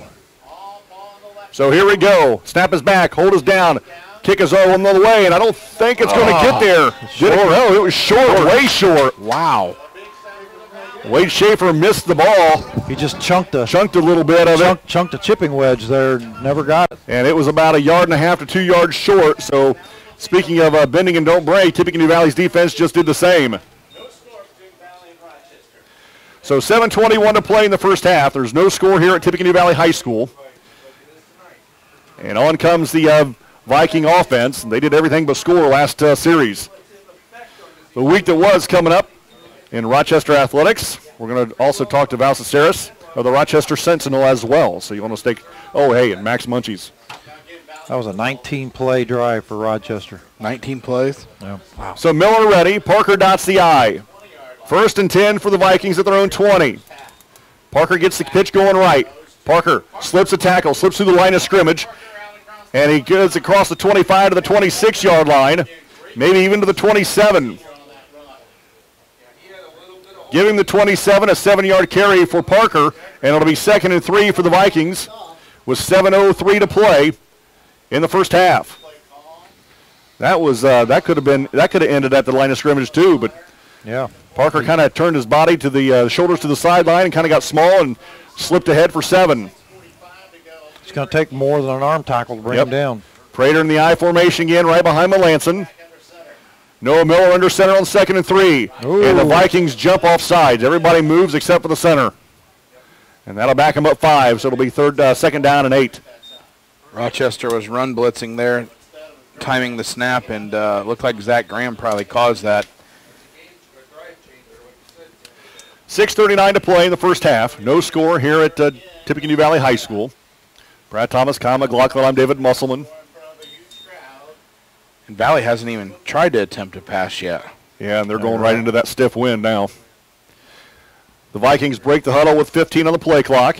So here we go. Snap is back, hold is down, kick is all another way, and I don't think it's going to oh, get there. Did it? No, it was short, short, way short. Wow. Wade Schaefer missed the ball. He just chunked a chunked a little bit of chunk, it. Chunked a chipping wedge there, never got it. And it was about a yard and a half to two yards short. So speaking of uh, bending and don't break, Tippecanoe Valley's defense just did the same. So seven twenty-one to play in the first half. There's no score here at Tippecanoe Valley High School. And on comes the uh, Viking offense. They did everything but score last uh, series. The week that was coming up in Rochester Athletics. We're going to also talk to Val Cesaris of the Rochester Sentinel as well. So you want to stay, oh, hey, and Max Munchies. That was a nineteen play drive for Rochester. nineteen plays? Yeah. Wow. So Miller ready. Parker dots the I. First and ten for the Vikings at their own twenty. Parker gets the pitch going right. Parker slips a tackle, slips through the line of scrimmage, and he goes across the twenty-five to the twenty-six-yard line, maybe even to the twenty-seven. Give him the twenty-seven, a seven-yard carry for Parker, and it'll be second and three for the Vikings with seven oh three to play in the first half. That was uh, that could have been that could have ended at the line of scrimmage too, but yeah, Parker kind of turned his body to the uh, shoulders to the sideline and kind of got small and slipped ahead for seven. It's going to take more than an arm tackle to bring Yep. him down. Prater in the I formation again, right behind Melanson. Noah Miller under center on second and three. Ooh. And the Vikings jump off sides. Everybody moves except for the center. And that'll back them up five, so it'll be third, uh, second down and eight. Rochester was run blitzing there, timing the snap, and uh, looked like Zach Graham probably caused that. six thirty-nine to play in the first half. No score here at uh, Tippecanoe Valley High School. Brad Thomas, Kyle McLaughlin, I'm David Musselman. And Valley hasn't even tried to attempt a pass yet. Yeah, and they're going right into that stiff wind now. The Vikings break the huddle with fifteen on the play clock.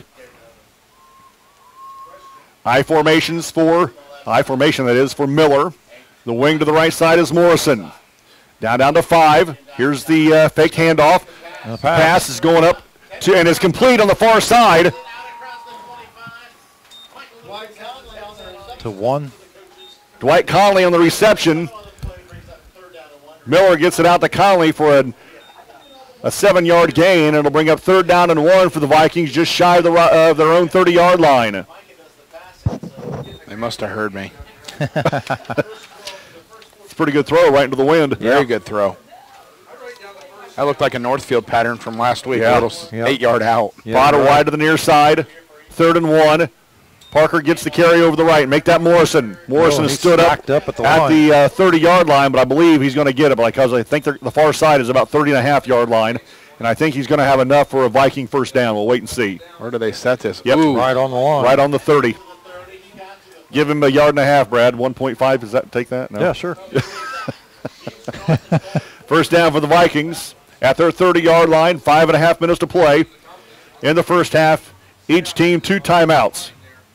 I formations for, I formation that is, for Miller. The wing to the right side is Morrison. Down, down to five. Here's the uh, fake handoff. The pass. Pass is going up to, and is complete on the far side. To one. Dwight Conley on the reception. Miller gets it out to Conley for a, a seven-yard gain. It'll bring up third down and one for the Vikings, just shy of the, uh, their own thirty-yard line. They must have heard me. It's a pretty good throw right into the wind. Very good throw. That looked like a Northfield pattern from last week. Yeah. A little Yep. eight-yard out. Yeah, Potter right. wide to the near side. Third and one. Parker gets the carry over the right. Make that Morrison. Morrison Oh, has he's stood up, stacked up at the at line. the uh, thirty-yard line, but I believe he's going to get it because I think the far side is about thirty and a half yard line, and I think he's going to have enough for a Viking first down. We'll wait and see. Where do they set this? Yep. Ooh. Right on the line. Right on the thirty. Give him a yard and a half, Brad. one point five. Does that take that? No. Yeah, sure. First down for the Vikings at their thirty-yard line. Five and a half minutes to play in the first half. Each team two timeouts.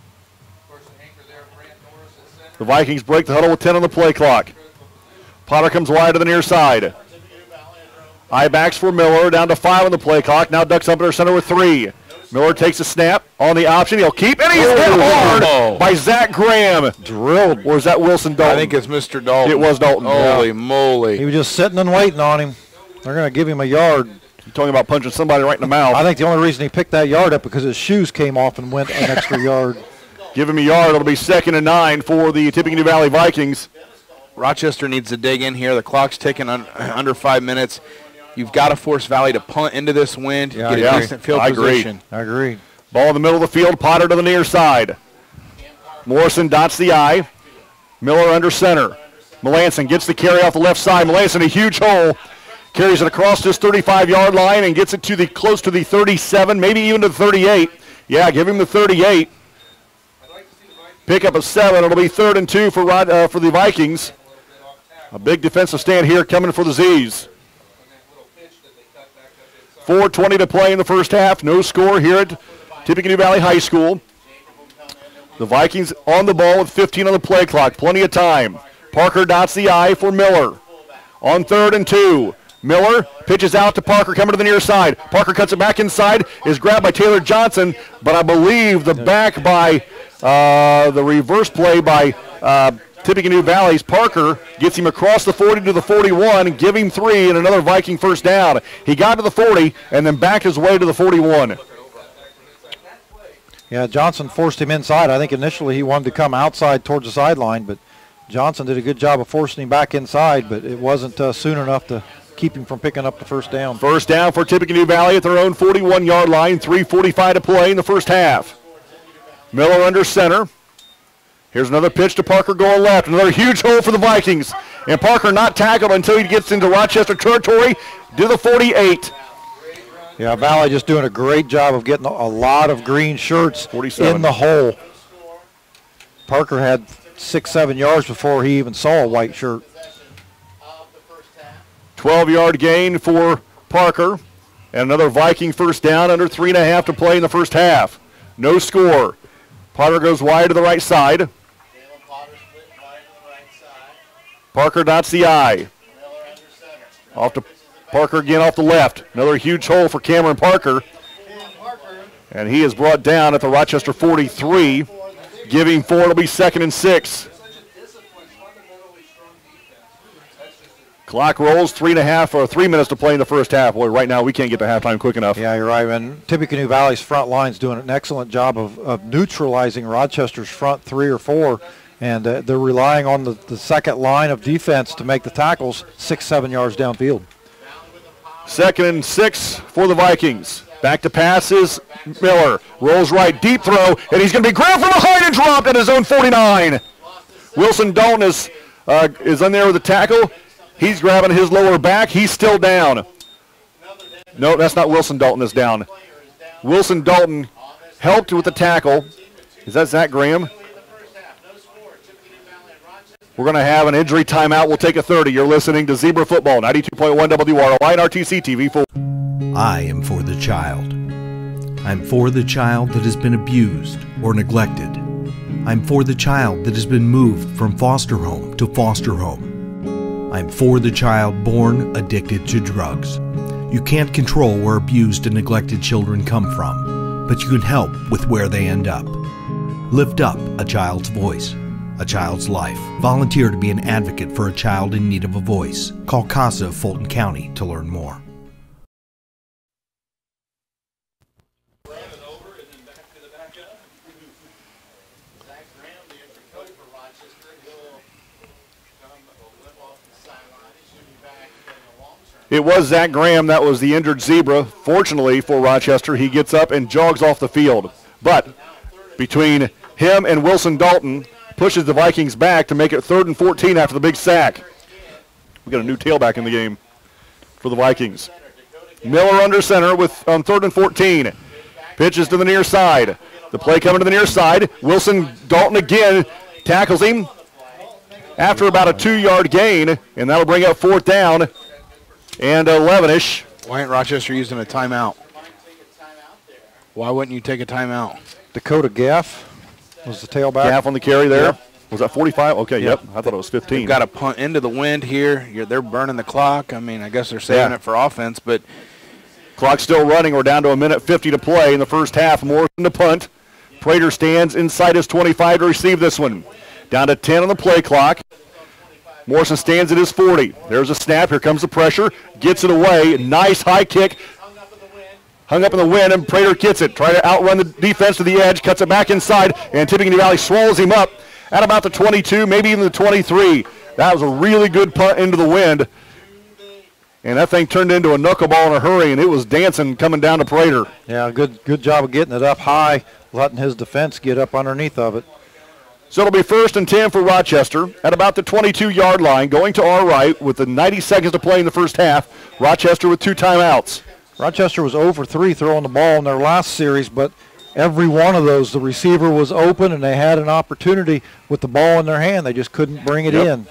The Vikings break the huddle with ten on the play clock. Potter comes wide to the near side. I backs for Miller, down to five on the play clock. Now ducks up at our center with three. Miller takes a snap on the option. He'll keep, and he's hit hard Oh. by Zach Graham. Drilled. Or is that Wilson Dalton? I think it's Mister Dalton. It was Dalton. Holy Yeah. moly. He was just sitting and waiting on him. They're going to give him a yard. You're talking about punching somebody right in the mouth. I think the only reason he picked that yard up because his shoes came off and went an extra yard. Give him a yard. It'll be second and nine for the Tippecanoe Valley Vikings. Rochester needs to dig in here. The clock's ticking un- under five minutes. You've got to force Valley to punt into this wind, Yeah, get a yeah. decent field I agree. position. I agree. Ball in the middle of the field. Potter to the near side. Morrison dots the I. Miller under center. Melanson gets the carry off the left side. Melanson a huge hole. Carries it across his thirty-five-yard line and gets it to the close to the thirty-seven, maybe even to the thirty-eight. Yeah, give him the thirty-eight. Pick up a seven. It'll be third and two for Rod, uh, for the Vikings. A big defensive stand here coming for the Z's. four twenty to play in the first half. No score here at Tippecanoe Valley High School. The Vikings on the ball with fifteen on the play clock. Plenty of time. Parker dots the I for Miller. On third and two. Miller pitches out to Parker coming to the near side. Parker cuts it back inside. Is grabbed by Taylor Johnson, but I believe the back by uh, the reverse play by uh, Tippecanoe Valley's Parker gets him across the forty to the forty-one, give him three, and another Viking first down. He got to the forty and then backed his way to the forty-one. Yeah, Johnson forced him inside. I think initially he wanted to come outside towards the sideline, but Johnson did a good job of forcing him back inside, but it wasn't uh, soon enough to keep him from picking up the first down. First down for Tippecanoe Valley at their own forty-one-yard line, three forty-five to play in the first half. Miller under center. Here's another pitch to Parker going left. Another huge hole for the Vikings. And Parker not tackled until he gets into Rochester territory to the forty-eight. Yeah, Valley just doing a great job of getting a lot of green shirts forty-seven in the hole. Parker had six, seven yards before he even saw a white shirt. twelve-yard gain for Parker. And another Viking first down, under three and a half to play in the first half. No score. Potter goes wide to the right side. Parker dots the I. Off to Parker again off the left. Another huge hole for Cameron Parker. And he is brought down at the Rochester forty-three. Giving four, it'll be second and six. Clock rolls, three and a half or three minutes to play in the first half. Boy, right now we can't get to halftime quick enough. Yeah, you're right. And Tippecanoe Valley's front line's doing an excellent job of, of neutralizing Rochester's front three or four. And uh, they're relying on the, the second line of defense to make the tackles six, seven yards downfield. Second and six for the Vikings. Back to passes. Miller rolls right, deep throw, and he's going to be grabbed from behind and dropped at his own forty-nine. Wilson Dalton is, uh, is in there with the tackle. He's grabbing his lower back. He's still down. No, that's not Wilson Dalton that's down. Wilson Dalton helped with the tackle. Is that Zach Graham? We're going to have an injury timeout. We'll take a thirty. You're listening to Zebra Football, ninety-two point one W R L I and R T C T V four. I am for the child. I'm for the child that has been abused or neglected. I'm for the child that has been moved from foster home to foster home. I'm for the child born addicted to drugs. You can't control where abused and neglected children come from, but you can help with where they end up. Lift up a child's voice, a child's life. Volunteer to be an advocate for a child in need of a voice. Call CASA of Fulton County to learn more. It was Zach Graham that was the injured Zebra. Fortunately for Rochester, he gets up and jogs off the field. But between him and Wilson Dalton, pushes the Vikings back to make it third and fourteen after the big sack. We got a new tailback in the game for the Vikings. Miller under center with on third and fourteen. Pitches to the near side. The play coming to the near side. Wilson Dalton again tackles him after about a two-yard gain, and that'll bring up fourth down and eleven-ish. Why ain't Rochester using a timeout? Why wouldn't you take a timeout? Dakota Gaff was the tailback. Gaff on the carry there. Yep. Was that forty-five? Okay, yep. yep. I thought it was fifteen. They've got to punt into the wind here. You're, they're burning the clock. I mean, I guess they're saving yeah. it for offense, but clock's still running. We're down to a minute fifty to play in the first half. Morrison to punt. Prater stands inside his twenty-five to receive this one. Down to ten on the play clock. Morrison stands at his forty. There's a snap. Here comes the pressure. Gets it away. Nice high kick. Hung up in the wind, and Prater gets it. Try to outrun the defense to the edge. Cuts it back inside, and Tippecanoe Valley swallows him up at about the twenty-two, maybe even the twenty-three. That was a really good punt into the wind. And that thing turned into a knuckleball in a hurry, and it was dancing coming down to Prater. Yeah, good good job of getting it up high, letting his defense get up underneath of it. So it'll be first and ten for Rochester at about the twenty-two-yard line, going to our right with the ninety seconds to play in the first half. Rochester with two timeouts. Rochester was zero for three throwing the ball in their last series, but every one of those, the receiver was open and they had an opportunity with the ball in their hand. They just couldn't bring it yep. in.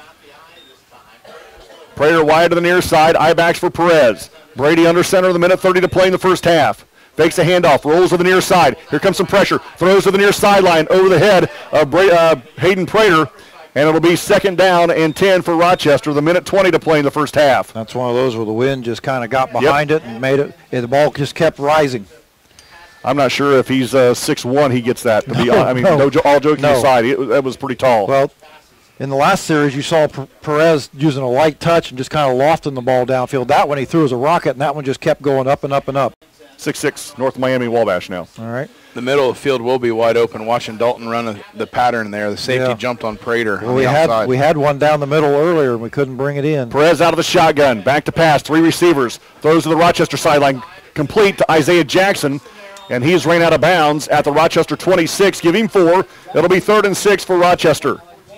Prater wide to the near side. I-backs for Perez. Brady under center with a minute thirty to play in the first half. Fakes a handoff, rolls to the near side. Here comes some pressure. Throws to the near sideline over the head of Bra- uh, Hayden Prater. And it'll be second down and ten for Rochester. The minute twenty to play in the first half. That's one of those where the wind just kind of got behind yep. it and made it, and the ball just kept rising. I'm not sure if he's uh, six one he gets that. To be no, honest. I mean, no, no, all joking no. aside, it, that was pretty tall. Well, in the last series, you saw P- Perez using a light touch and just kind of lofting the ball downfield. That one he threw as a rocket, and that one just kept going up and up and up. six six North Miami Wabash now. All right. The middle of the field will be wide open. Watching Dalton run a, the pattern there. The safety Yeah. jumped on Prater Well, on we the had outside. we had one down the middle earlier, and we couldn't bring it in. Perez out of the shotgun. Back to pass. Three receivers. Throws to the Rochester sideline. Complete to Isaiah Jackson. And he's ran out of bounds at the Rochester twenty-six. Give him four. It'll be third and six for Rochester.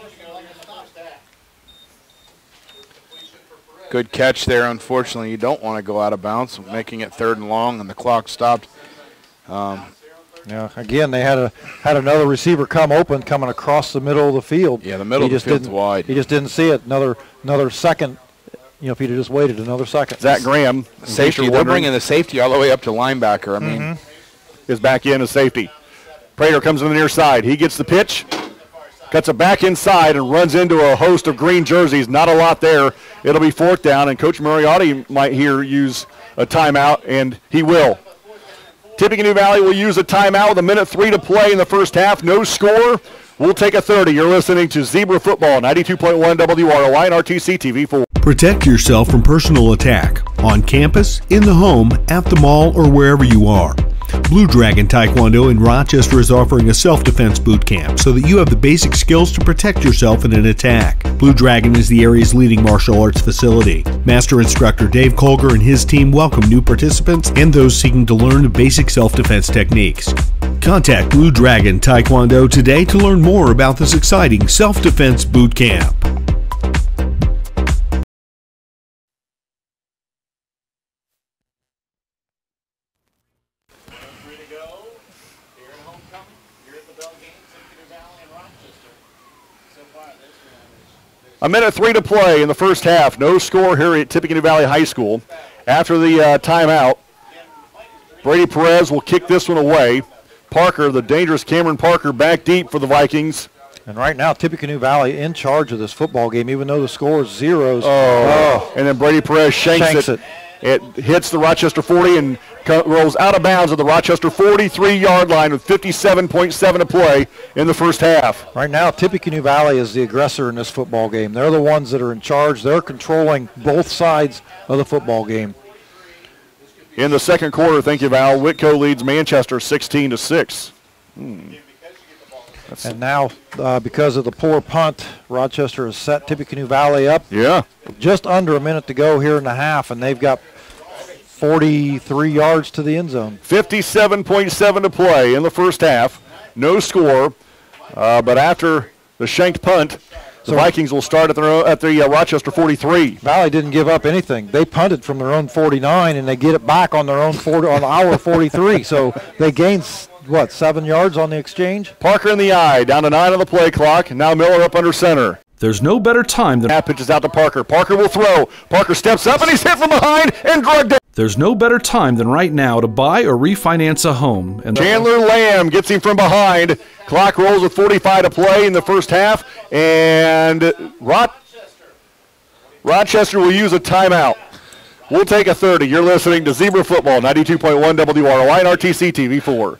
Good catch there. Unfortunately, you don't want to go out of bounds, making it third and long, and the clock stopped. Um, Yeah. Again, they had a had another receiver come open, coming across the middle of the field. Yeah, the middle He of the just field's didn't- wide. He just didn't see it. Another another second. You know, if he'd have just waited another second. Zach Graham, in case safety. you're They're wondering, bringing the safety all the way up to linebacker. I mean, Mm-hmm. is back in as safety. Prater comes to the near side. He gets the pitch, cuts it back inside, and runs into a host of green jerseys. Not a lot there. It'll be fourth down, and Coach Mariotti might here use a timeout, and he will. Tippecanoe Valley will use a timeout with a minute three to play in the first half. No score. We'll take a thirty. You're listening to Zebra Football, ninety-two point one W R O I and R T C T V four. Protect yourself from personal attack on campus, in the home, at the mall, or wherever you are. Blue Dragon Taekwondo in Rochester is offering a self-defense boot camp so that you have the basic skills to protect yourself in an attack. Blue Dragon is the area's leading martial arts facility. Master instructor Dave Colger and his team welcome new participants and those seeking to learn the basic self-defense techniques. Contact Blue Dragon Taekwondo today to learn more about this exciting self-defense boot camp. A minute three to play in the first half. No score here at Tippecanoe Valley High School. After the uh, timeout, Brady Perez will kick this one away. Parker, the dangerous Cameron Parker, back deep for the Vikings. And right now, Tippecanoe Valley in charge of this football game, even though the score is zeros. Oh, and then Brady Perez shanks, Shanks it. it. It hits the Rochester forty and co- rolls out of bounds at the Rochester forty-three-yard line with fifty-seven point seven to play in the first half. Right now, Tippecanoe Valley is the aggressor in this football game. They're the ones that are in charge. They're controlling both sides of the football game. In the second quarter, thank you, Val, Whitco leads Manchester sixteen to six. Hmm. And now, uh, because of the poor punt, Rochester has set Tippecanoe Valley up. Yeah. Just under a minute to go here in the half, and they've got forty-three yards to the end zone. fifty-seven point seven to play in the first half. No score, uh, but after the shanked punt, the So- Vikings will start at, their, at the uh, Rochester forty-three. Valley didn't give up anything. They punted from their own forty-nine, and they get it back on their own forty, on our forty-three. So they gained, what, seven yards on the exchange? Parker in the eye, down to nine on the play clock. Now Miller up under center. There's no better time than Half pitches out to Parker. Parker will throw. Parker steps up, and he's hit from behind and drugged down. There's no better time than right now to buy or refinance a home. And Chandler Lamb gets him from behind. Clock rolls with forty-five to play in the first half, and Ro- Rochester will use a timeout. We'll take a thirty. You're listening to Zebra Football, ninety-two point one W R O I and R T C T V four.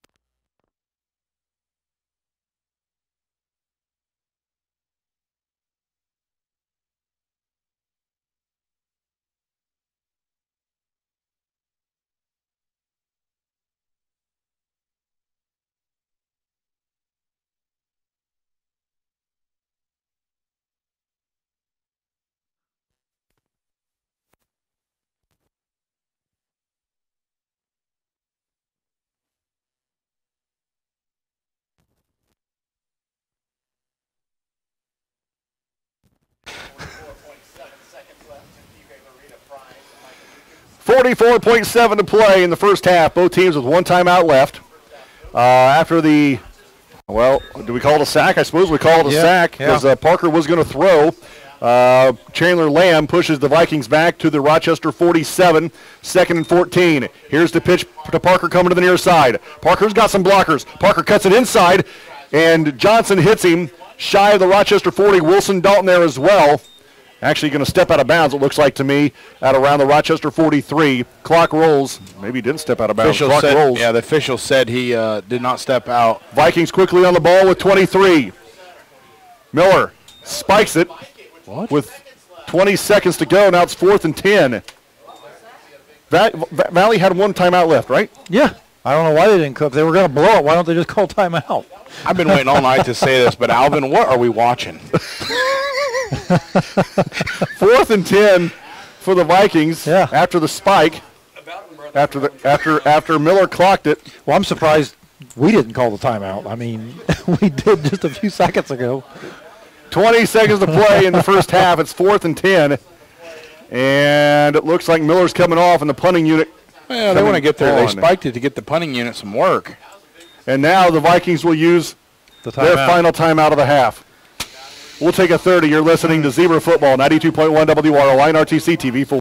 forty-four point seven to play in the first half. Both teams with one timeout left. Uh, after the, well, do we call it a sack? I suppose we call it a Yeah, sack yeah. because uh, Parker was going to throw. Uh, Chandler Lamb pushes the Vikings back to the Rochester forty-seven, second and fourteen. Here's the pitch to Parker coming to the near side. Parker's got some blockers. Parker cuts it inside, and Johnson hits him shy of the Rochester forty. Wilson Dalton there as well. Actually going to step out of bounds, it looks like to me, at around the Rochester forty-three. Clock rolls. Maybe he didn't step out of bounds. Official Clock said, rolls. yeah, the official said he uh, did not step out. Vikings quickly on the ball with twenty-three. Miller spikes it What? with twenty seconds to go. Now it's fourth and ten. Va- Va- Valley had one timeout left, right? Yeah. I don't know why they didn't call. If they were going to blow it, why don't they just call timeout? I've been waiting all night to say this, but Alvin, what are we watching? Fourth and ten for the Vikings. Yeah. After the spike. After the after after Miller clocked it. Well, I'm surprised we didn't call the timeout. I mean, we did just a few seconds ago. twenty seconds to play in the first half. It's fourth and ten. And it looks like Miller's coming off in the punting unit. Yeah, they want to get there. They on. spiked it to get the punting unit some work. And now the Vikings will use The their timeout. final timeout of the half. We'll take a thirty. You're listening to Zebra Football, ninety-two point one W R O I and R T C T V four.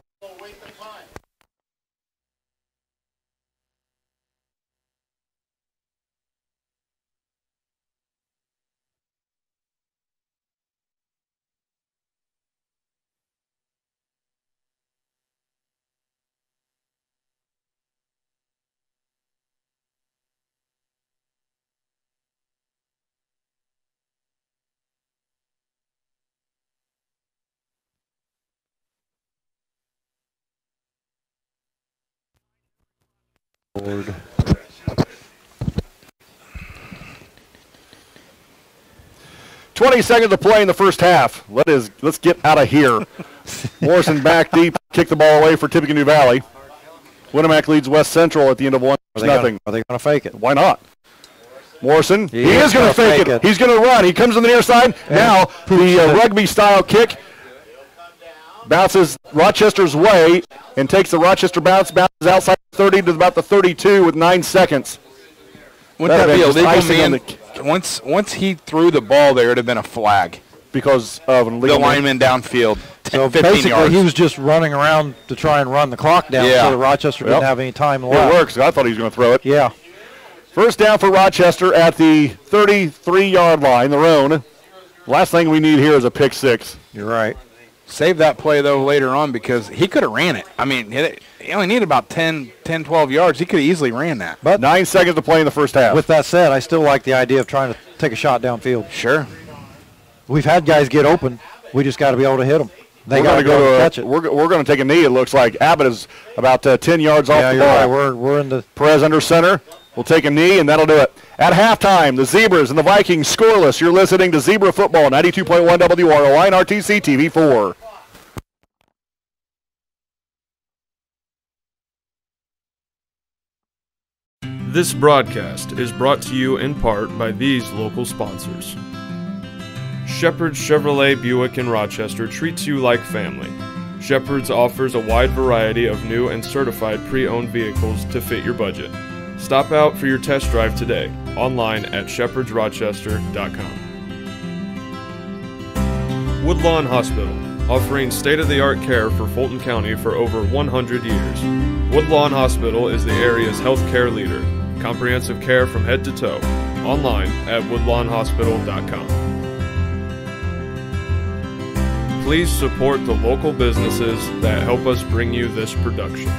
twenty seconds to play in the first half. Let us, let's get out of here. Morrison back deep, kick the ball away for Tippecanoe Valley. Winnemac leads West Central at the end of one. Are they Nothing. Gonna, are they going to fake it? Why not? Morrison, he, He is is going gonna to fake, fake it. it. He's going to run. He comes on the near side. Now the uh, rugby-style kick bounces Rochester's way and takes the Rochester bounce, bounces outside thirty to about the thirty-two with nine seconds. Wouldn't That'd that be have been illegal, just icing on man? Once once he threw the ball there, it would have been a flag. Because of an The illegal lineman downfield, So fifteen basically, yards. he was just running around to try and run the clock down Yeah. so that Rochester Yep. didn't have any time It left. works. I thought he was going to throw it. Yeah. First down for Rochester at the thirty-three-yard line, the Roan. Last thing we need here is a pick six. You're right. Save that play, though, later on because he could have ran it. I mean, he he only needed about ten, ten, twelve yards. He could have easily ran that. But Nine seconds to play in the first half. with that said, I still like the idea of trying to take a shot downfield. Sure. We've had guys get open. We just got to be able to hit them. They we're got going to to go go. and Uh, catch it. we're go- we're going to take a knee. It looks like Abbott is about uh, ten yards off Yeah, the you're ball. right. We're we're in the Perez under center. We'll take a knee, and that'll do it. At halftime, the Zebras and the Vikings scoreless. You're listening to Zebra Football, ninety-two point one W R O I and R T C T V four. This broadcast is brought to you in part by these local sponsors. Shepherd's Chevrolet Buick in Rochester treats you like family. Shepherd's offers a wide variety of new and certified pre-owned vehicles to fit your budget. Stop out for your test drive today, online at shepherds rochester dot com. Woodlawn Hospital, offering state-of-the-art care for Fulton County for over one hundred years. Woodlawn Hospital is the area's healthcare leader. Comprehensive care from head to toe. Online at woodlawn hospital dot com. Please support the local businesses that help us bring you this production.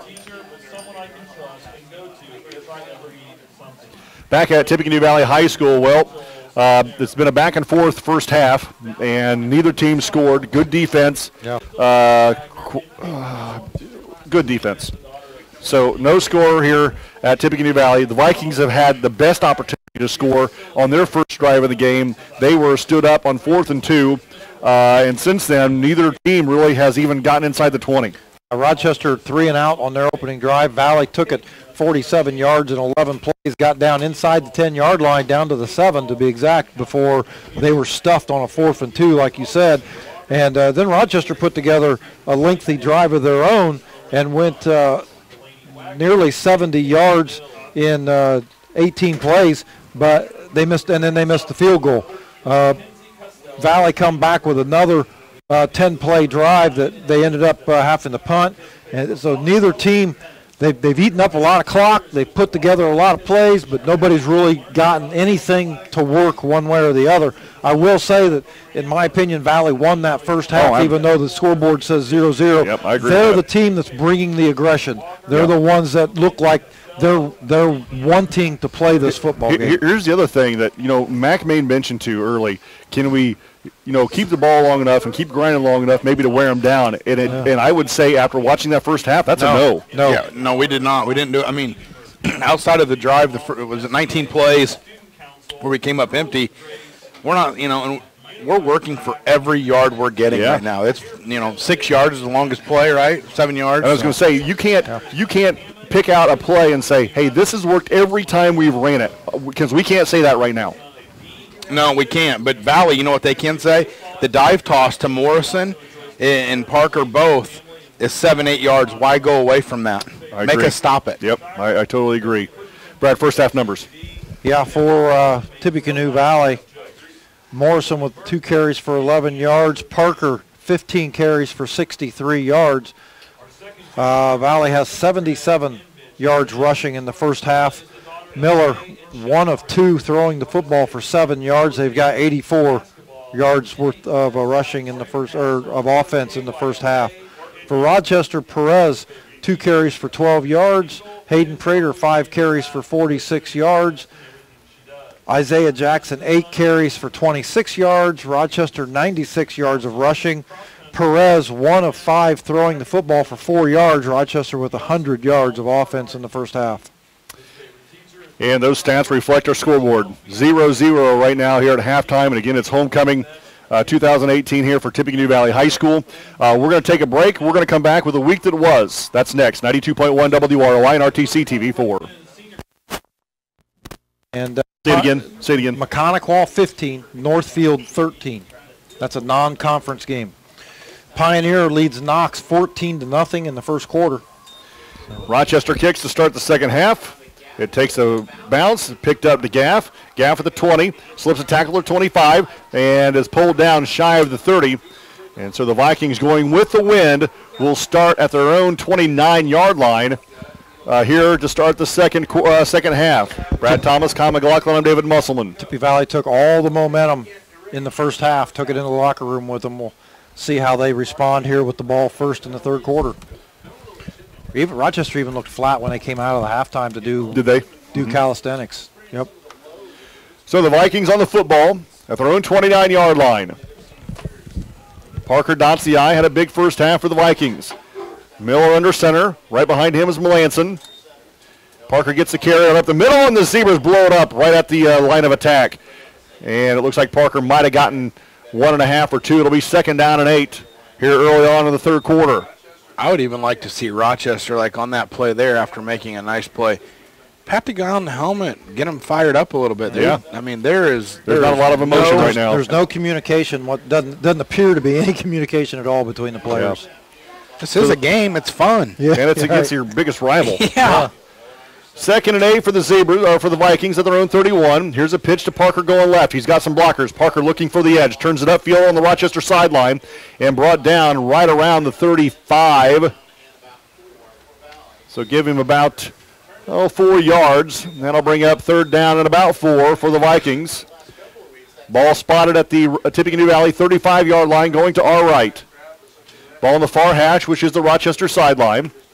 Back at Tippecanoe Valley High School, well, uh, it's been a back and forth first half, and neither team scored. Good defense. Yeah. Uh, qu- uh, good defense. So no score here at Tippecanoe Valley. The Vikings have had the best opportunity to score on their first drive of the game. They were stood up on fourth and two, uh, and since then, neither team really has even gotten inside the twenty. Rochester three and out on their opening drive. Valley took it forty-seven yards in eleven plays, got down inside the ten-yard line, down to the seven to be exact, before they were stuffed on a fourth and two, like you said. And uh, then Rochester put together a lengthy drive of their own and went uh, nearly seventy yards in uh, eighteen plays, but they missed, and then they missed the field goal. Uh, Valley come back with another uh, ten-play drive that they ended up uh, having to punt, and so neither team. They've, they've eaten up a lot of clock. They've put together a lot of plays, but nobody's really gotten anything to work one way or the other. I will say that, in my opinion, Valley won that first half, oh, even though the scoreboard says zero zero. Yep, I agree They're with the that. team that's bringing the aggression. They're Yep. the ones that look like they're they're wanting to play this football Here- game. Here's the other thing that, you know, Mac made mention to early. Can we, you know, keep the ball long enough and keep grinding long enough maybe to wear them down? And it, and I would say after watching that first half, that's a no. No. Yeah, no, we did not. We didn't do it. I mean, outside of the drive, the fir- it was nineteen plays where we came up empty. We're not, you know, and we're working for every yard we're getting Yeah. right now. It's, you know, six yards is the longest play, right? Seven yards. I was going to say, you can't you can't pick out a play and say, hey, this has worked every time we've ran it, because we can't say that right now. No, we can't. But Valley, you know what they can say? The dive toss to Morrison and Parker both is seven, eight yards. Why go away from that? I Make agree. us stop it. Yep, I, I totally agree. Brad, first half numbers. Yeah, for uh, Tippecanoe Valley, Morrison with two carries for eleven yards. Parker, fifteen carries for sixty-three yards. Uh, Valley has seventy-seven yards rushing in the first half. Miller, one of two throwing the football for seven yards. They've got eighty-four yards worth of uh, rushing in the first, or of offense in the first half. For Rochester, Perez, two carries for twelve yards. Hayden Prater, five carries for forty-six yards. Isaiah Jackson, eight carries for twenty-six yards. Rochester, ninety-six yards of rushing. Perez, one of five throwing the football for four yards. Rochester with one hundred yards of offense in the first half. And those stats reflect our scoreboard. zero zero right now here at halftime. And again, it's homecoming uh, two thousand eighteen here for Tippecanoe Valley High School. Uh, we're going to take a break. We're going to come back with a week that was. That's next. ninety-two point one W R O I and R T C T V four. And uh, Say it again. Say it again. Mechanic-Wall fifteen, Northfield thirteen. That's a non-conference game. Pioneer leads Knox fourteen to nothing in the first quarter. Rochester kicks to start the second half. It takes a bounce, picked up to Gaff. Gaff at the twenty, slips a tackle at twenty-five, and is pulled down shy of the thirty. And so the Vikings, going with the wind, will start at their own twenty-nine-yard line uh, here to start the second qu- uh, second half. Brad Thomas, Kyle McLaughlin, I'm David Musselman. Tippy Valley took all the momentum in the first half, took it into the locker room with them. We'll see how they respond here with the ball first in the third quarter. Even Rochester even looked flat when they came out of the halftime to do Did they? do Mm-hmm. calisthenics. Yep. So the Vikings on the football at their own twenty-nine-yard line. Parker dots the I, had a big first half for the Vikings. Miller under center. Right behind him is Melanson. Parker gets the carry up the middle, and the Zebras blow it up right at the uh, line of attack. And it looks like Parker might have gotten one and a half or two. It'll be second down and eight here early on in the third quarter. I would even like to see Rochester, like on that play there after making a nice play, pat the guy on the helmet, get him fired up a little bit. Dude. Yeah. I mean, there is There's there not is a lot of emotion no- right now. There's no communication. What doesn't doesn't appear to be any communication at all between the players. This is a game. It's fun. Yeah. And it's yeah. against your biggest rival. Yeah. Second and eight for the Zebras, or for the Vikings at their own thirty-one. Here's a pitch to Parker going left. He's got some blockers. Parker looking for the edge. Turns it upfield on the Rochester sideline and brought down right around the thirty-five. So give him about, oh, four yards. That'll bring up third down and about four for the Vikings. Ball spotted at the uh, Tippecanoe Valley thirty-five-yard line going to our right. Ball on the far hash, which is the Rochester sideline.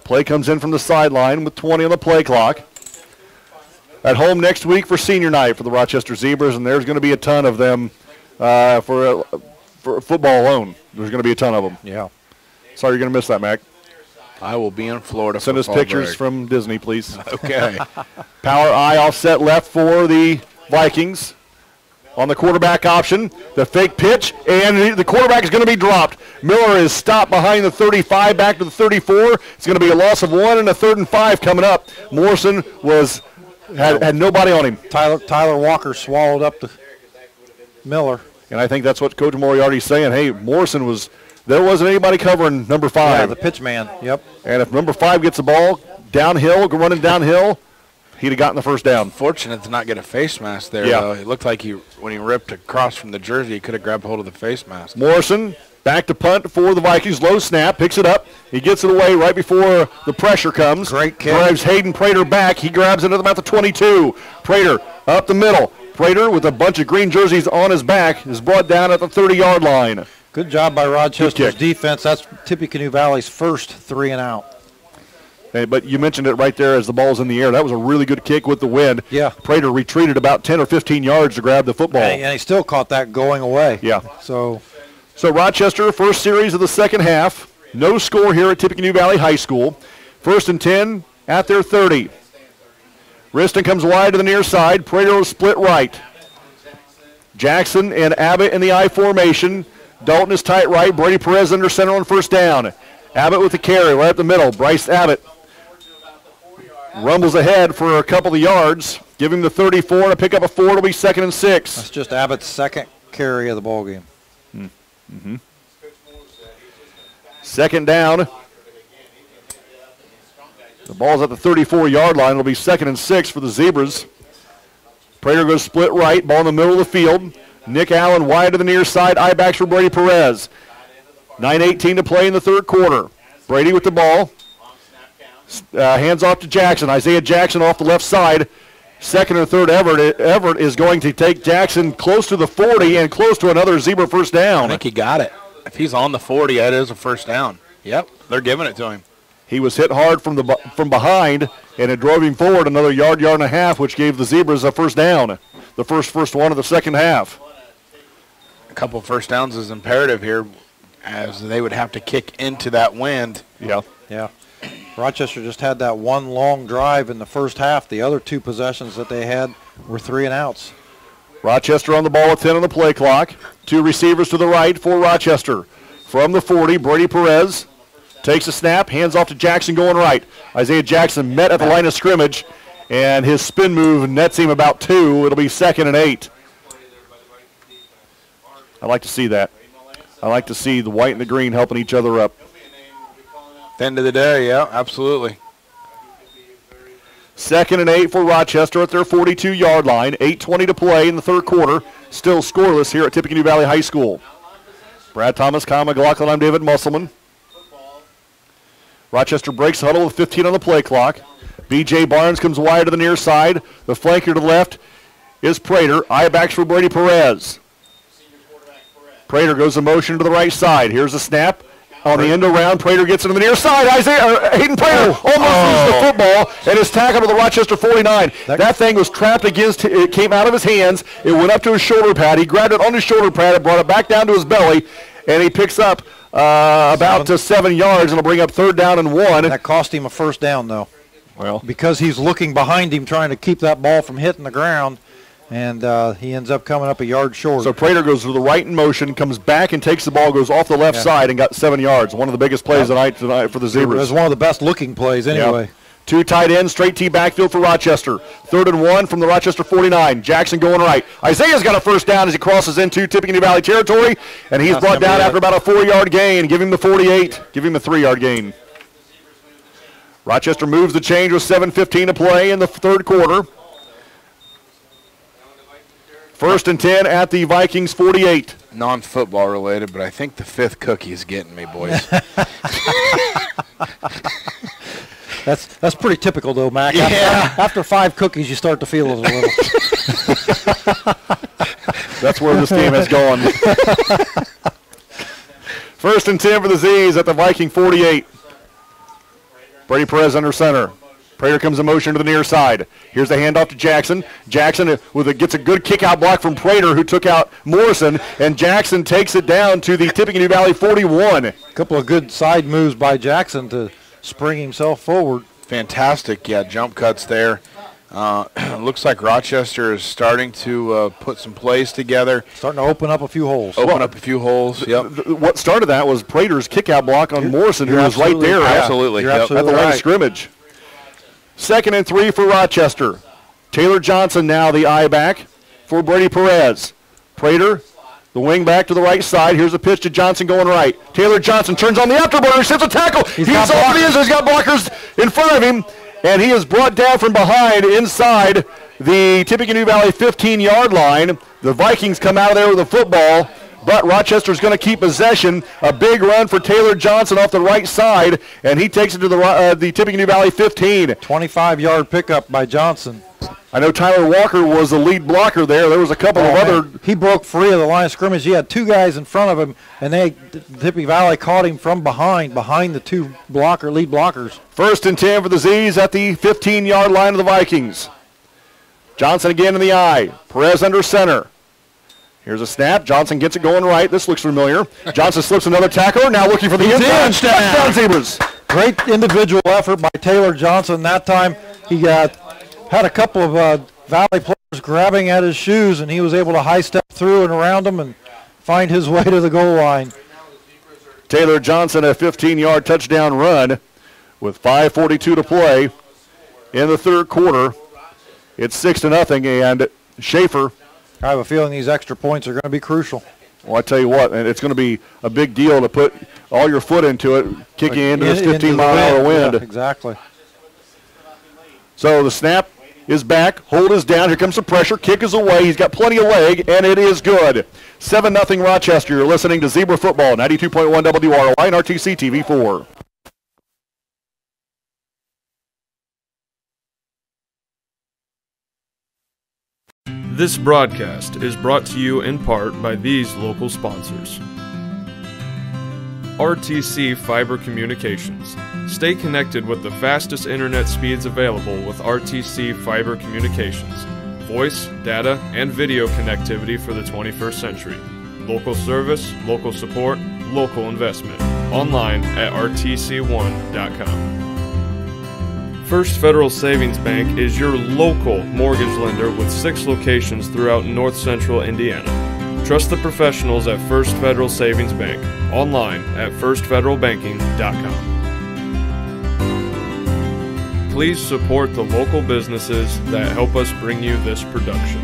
Play comes in from the sideline with twenty on the play clock. At home next week for senior night for the Rochester Zebras, and there's going to be a ton of them uh, for, uh, for football alone. There's going to be a ton of them. Yeah. Sorry you're going to miss that, Mac. I will be in Florida. Send us pictures break. from Disney, please. Okay. Power I offset left for the Vikings. On the quarterback option, the fake pitch, and the quarterback is going to be dropped. Miller is stopped behind the thirty-five, back to the thirty-four. It's going to be a loss of one and a third and five coming up. Morrison was had, had nobody on him. Tyler Tyler Walker swallowed up the Miller. And I think that's what Coach Moriarty's saying. Hey, Morrison was there wasn't anybody covering number five. Yeah, the pitch man. Yep. And if number five gets the ball downhill, running downhill, he'd have gotten the first down. Fortunate to not get a face mask there, yeah. though. It looked like he, when he ripped across from the jersey, he could have grabbed hold of the face mask. Morrison back to punt for the Vikings. Low snap, picks it up. He gets it away right before the pressure comes. Great kick. Drives Hayden Prater back. He grabs it at about the twenty-two. Prater up the middle. Prater with a bunch of green jerseys on his back is brought down at the thirty-yard line. Good job by Rochester's defense. That's Tippecanoe Valley's first three and out. Hey, but you mentioned it right there as the ball's in the air. That was a really good kick with the wind. Yeah. Prater retreated about ten or fifteen yards to grab the football. And he, and he still caught that going away. Yeah. So, so Rochester, first series of the second half. No score here at Tippecanoe Valley High School. First and ten at their thirty. Riston comes wide to the near side. Prater will split right. Jackson and Abbott in the I formation. Dalton is tight right. Brady Perez under center on first down. Abbott with the carry right up the middle. Bryce Abbott rumbles ahead for a couple of yards. Give him the thirty-four and a pick up a four. It'll be second and six. That's just Abbott's second carry of the ball game. Mm-hmm. Second down. The ball's at the thirty-four-yard line. It'll be second and six for the Zebras. Prater goes split right. Ball in the middle of the field. Nick Allen wide to the near side. Eye backs for Brady Perez. nine eighteen to play in the third quarter. Brady with the ball. Uh, hands off to Jackson. Isaiah Jackson off the left side. Second or third, Everett, Everett is going to take Jackson close to the forty and close to another Zebra first down. I think he got it. If he's on the forty, that is a first down. Yep, they're giving it to him. He was hit hard from the from behind, and it drove him forward another yard, yard and a half, which gave the Zebras a first down. The first first one of the second half. A couple of first downs is imperative here, as they would have to kick into that wind. Yeah. Yeah. Rochester just had that one long drive in the first half. The other two possessions that they had were three and outs. Rochester on the ball with ten on the play clock. Two receivers to the right for Rochester. From the forty, Brady Perez takes a snap, hands off to Jackson going right. Isaiah Jackson met at the line of scrimmage, and his spin move nets him about two. It'll be second and eight. I like to see that. I like to see the white and the green helping each other up. At the end of the day, yeah, absolutely. Second and eight for Rochester at their forty-two-yard line. eight twenty to play in the third quarter. Still scoreless here at Tippecanoe Valley High School. Brad Thomas, Kyle McLaughlin, I'm David Musselman. Rochester breaks huddle with fifteen on the play clock. B J Barnes comes wide to the near side. The flanker to the left is Prater. Eye backs for Brady Perez. Prater goes in motion to the right side. Here's the snap. On the end around, Prater gets into the near side. Isaiah, uh, Hayden Prater almost oh. loses the football and is tackled to the Rochester forty-nine. That, that thing was trapped against, it came out of his hands. It went up to his shoulder pad. He grabbed it on his shoulder pad and brought it back down to his belly, and he picks up uh, about seven. seven yards, and will bring up third down and one. That cost him a first down, though. Well, because he's looking behind him trying to keep that ball from hitting the ground. And uh, he ends up coming up a yard short. So Prater goes to the right in motion, comes back and takes the ball, goes off the left yeah. side and got seven yards. One of the biggest plays yeah. tonight, tonight for the Zebras. It was one of the best looking plays anyway. Yeah. Two tight ends, straight T backfield for Rochester. Third and one from the Rochester forty-nine. Jackson going right. Isaiah's got a first down as he crosses into Tippecanoe Valley territory, and he's That's brought down after about a four-yard gain. Give him the forty-eight. Give him a three-yard gain. Rochester moves the change with seven fifteen to play in the third quarter. First and ten at the Vikings forty-eight. Non-football related, but I think the fifth cookie's getting me, boys. that's that's pretty typical, though, Mac. Yeah. After, after five cookies, you start to feel it a little. That's where this game has gone. First and ten for the Z's at the Viking forty-eight. Brady Perez under center. Prater comes in motion to the near side. Here's the handoff to Jackson. Jackson with a, gets a good kick-out block from Prater, who took out Morrison, and Jackson takes it down to the Tippecanoe Valley forty-one. A couple of good side moves by Jackson to spring himself forward. Fantastic, yeah, jump cuts there. Uh, looks like Rochester is starting to uh, put some plays together. Starting to open up a few holes. Open well, up a few holes, yep. Th- th- what started that was Prater's kick-out block on you're, Morrison, who was right there. Absolutely, yeah, yep. at the line right. of scrimmage. Second and three for Rochester. Taylor Johnson now the eye back for Brady Perez. Prater, the wing back to the right side. Here's a pitch to Johnson going right. Taylor Johnson turns on the afterburner, sets a tackle. He's, He's off the end zone. He's got blockers in front of him, and he is brought down from behind inside the Tippecanoe Valley fifteen-yard line. The Vikings come out of there with the football, but Rochester's going to keep possession. A big run for Taylor Johnson off the right side, and he takes it to the uh, the Tippecanoe Valley fifteen. twenty-five-yard pickup by Johnson. I know Tyler Walker was the lead blocker there. There was a couple oh, of man. other. He broke free of the line of scrimmage. He had two guys in front of him, and they Tippy Valley caught him from behind, behind the two blocker lead blockers. First and ten for the Z's at the fifteen-yard line of the Vikings. Johnson again in the eye. Perez under center. Here's a snap. Johnson gets it going right. This looks familiar. Johnson slips another tackler. Now looking for the end zone. Touchdown, Zebras. Great individual effort by Taylor Johnson. That time he got, had a couple of uh, Valley players grabbing at his shoes, and he was able to high step through and around them and find his way to the goal line. Taylor Johnson, a fifteen-yard touchdown run with five forty-two to play in the third quarter. It's six to nothing, and Schaefer. I have a feeling these extra points are going to be crucial. Well, I tell you what, and it's going to be a big deal to put all your foot into it, kicking like into in, this fifteen-mile-an-hour wind. Yeah, exactly. So the snap is back. Hold is down. Here comes the pressure. Kick is away. He's got plenty of leg, and it is good. seven nothing Rochester. You're listening to Zebra Football, ninety-two point one W R O I and R T C T V four. This broadcast is brought to you in part by these local sponsors. R T C Fiber Communications. Stay connected with the fastest internet speeds available with R T C Fiber Communications. Voice, data, and video connectivity for the twenty-first century. Local service, local support, local investment. Online at R T C one dot com. First Federal Savings Bank is your local mortgage lender with six locations throughout north central Indiana. Trust the professionals at First Federal Savings Bank. Online at first federal banking dot com. Please support the local businesses that help us bring you this production.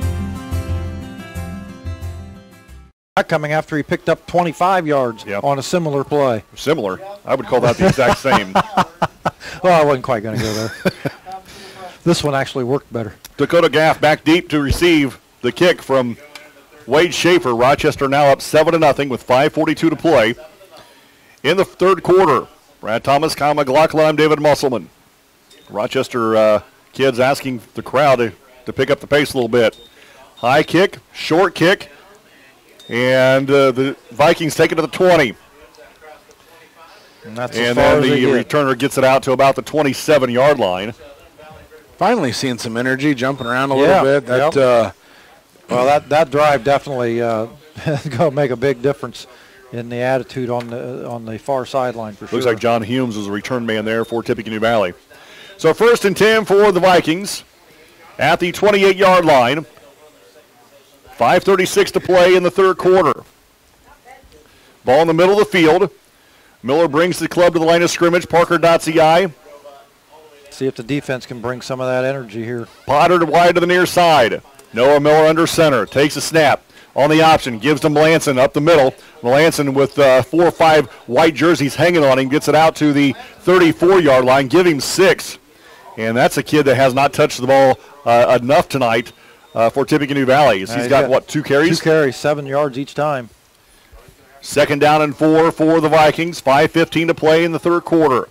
Coming after he picked up twenty-five yards yep. on a similar play. Similar? I would call that the exact same. Well, I wasn't quite going to go there. This one actually worked better. Dakota Gaff back deep to receive the kick from Wade Schaefer. Rochester now up seven to nothing with five forty-two to play in the third quarter. Brad Thomas, Kyle McLaughlin, I'm David Musselman. Rochester uh, kids asking the crowd to, to pick up the pace a little bit. High kick, short kick, and uh, the Vikings take it to the twenty. And, that's and as then the get. returner gets it out to about the twenty-seven-yard line. Finally seeing some energy, jumping around a yeah, little bit. That, yep. uh, well, that, that drive definitely uh, going to make a big difference in the attitude on the on the far sideline for sure. Looks like John Humes was a return man there for Tippecanoe Valley. So first and ten for the Vikings at the twenty-eight-yard line. five thirty-six to play in the third quarter. Ball in the middle of the field. Miller brings the club to the line of scrimmage. Parker dots the I. See if the defense can bring some of that energy here. Potter wide to the near side. Noah Miller under center. Takes a snap. On the option. Gives to Melanson up the middle. Melanson with uh, four or five white jerseys hanging on him. Gets it out to the thirty-four-yard line. Give him six. And that's a kid that has not touched the ball uh, enough tonight uh, for Tippecanoe Valley. He's, uh, he's got, got, what, two carries? Two carries, seven yards each time. Second down and four for the Vikings. five fifteen to play in the third quarter.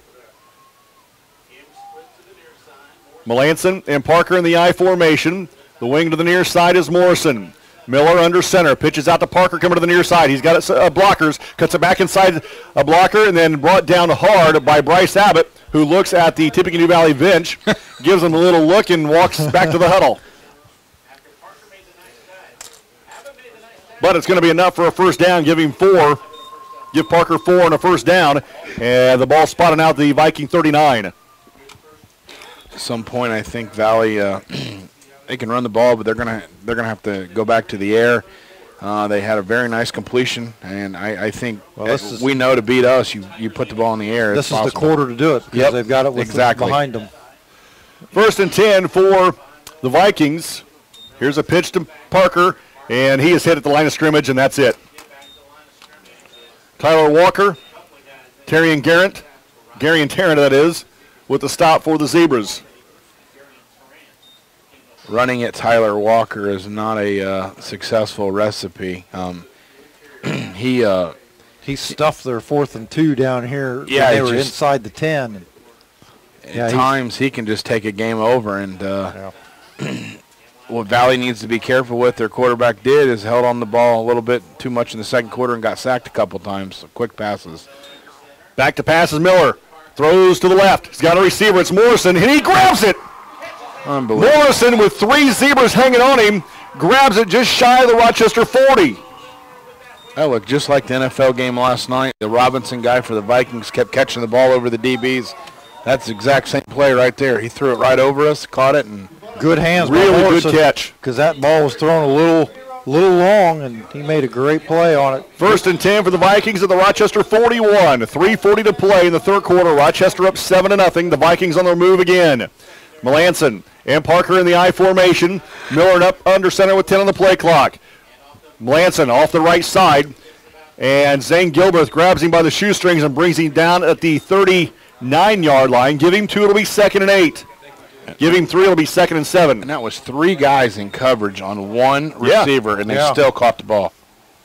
Melanson and Parker in the I formation. The wing to the near side is Morrison. Miller under center. Pitches out to Parker coming to the near side. He's got it, uh, blockers. Cuts it back inside a blocker and then brought down hard by Bryce Abbott, who looks at the Tippecanoe Valley bench, gives them a little look, and walks back to the huddle. But it's going to be enough for a first down. Give him four. Give Parker four and a first down. And the ball spotted out the Viking thirty-nine. At some point, I think Valley, uh, they can run the ball, but they're going to they're gonna have to go back to the air. Uh, they had a very nice completion, and I, I think well, this is, we know to beat us, you, you put the ball in the air. This is possible. the quarter to do it because yep, they've got it with exactly. behind them. First and ten for the Vikings. Here's a pitch to Parker, and he is hit at the line of scrimmage, and that's it. Tyler Walker, Terry and Garrett, Gary and Tarrant, that is, with the stop for the Zebras. Running at Tyler Walker is not a uh, successful recipe. Um, he uh, he stuffed their fourth and two down here. Yeah, they were just, inside the ten. At yeah, times he can just take a game over, and uh, yeah. what Valley needs to be careful with, their quarterback did, is held on the ball a little bit too much in the second quarter and got sacked a couple times. So quick passes. Back to passes. Miller throws to the left. He's got a receiver. It's Morrison, and he grabs it. Unbelievable. Morrison with three Zebras hanging on him, grabs it just shy of the Rochester forty. That looked just like the N F L game last night. The Robinson guy for the Vikings kept catching the ball over the D Bs. That's the exact same play right there. He threw it right over us, caught it, and good hands. Really good catch. Because that ball was thrown a little, little long, and he made a great play on it. First and ten for the Vikings at the Rochester forty-one. three forty to play in the third quarter. Rochester up seven to nothing. The Vikings on their move again. Melanson and Parker in the I formation. Miller up under center with ten on the play clock. Melanson off the right side. And Zane Gilbert grabs him by the shoestrings and brings him down at the thirty-nine-yard line. Give him two, it'll be second and eight. Give him three, it'll be second and seven. And that was three guys in coverage on one receiver, yeah. and they yeah. still caught the ball.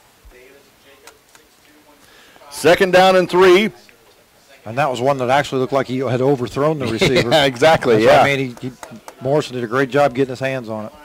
Second down and three. And that was one that actually looked like he had overthrown the receiver. yeah, exactly, That's yeah. I mean, he, he, Morrison did a great job getting his hands on it.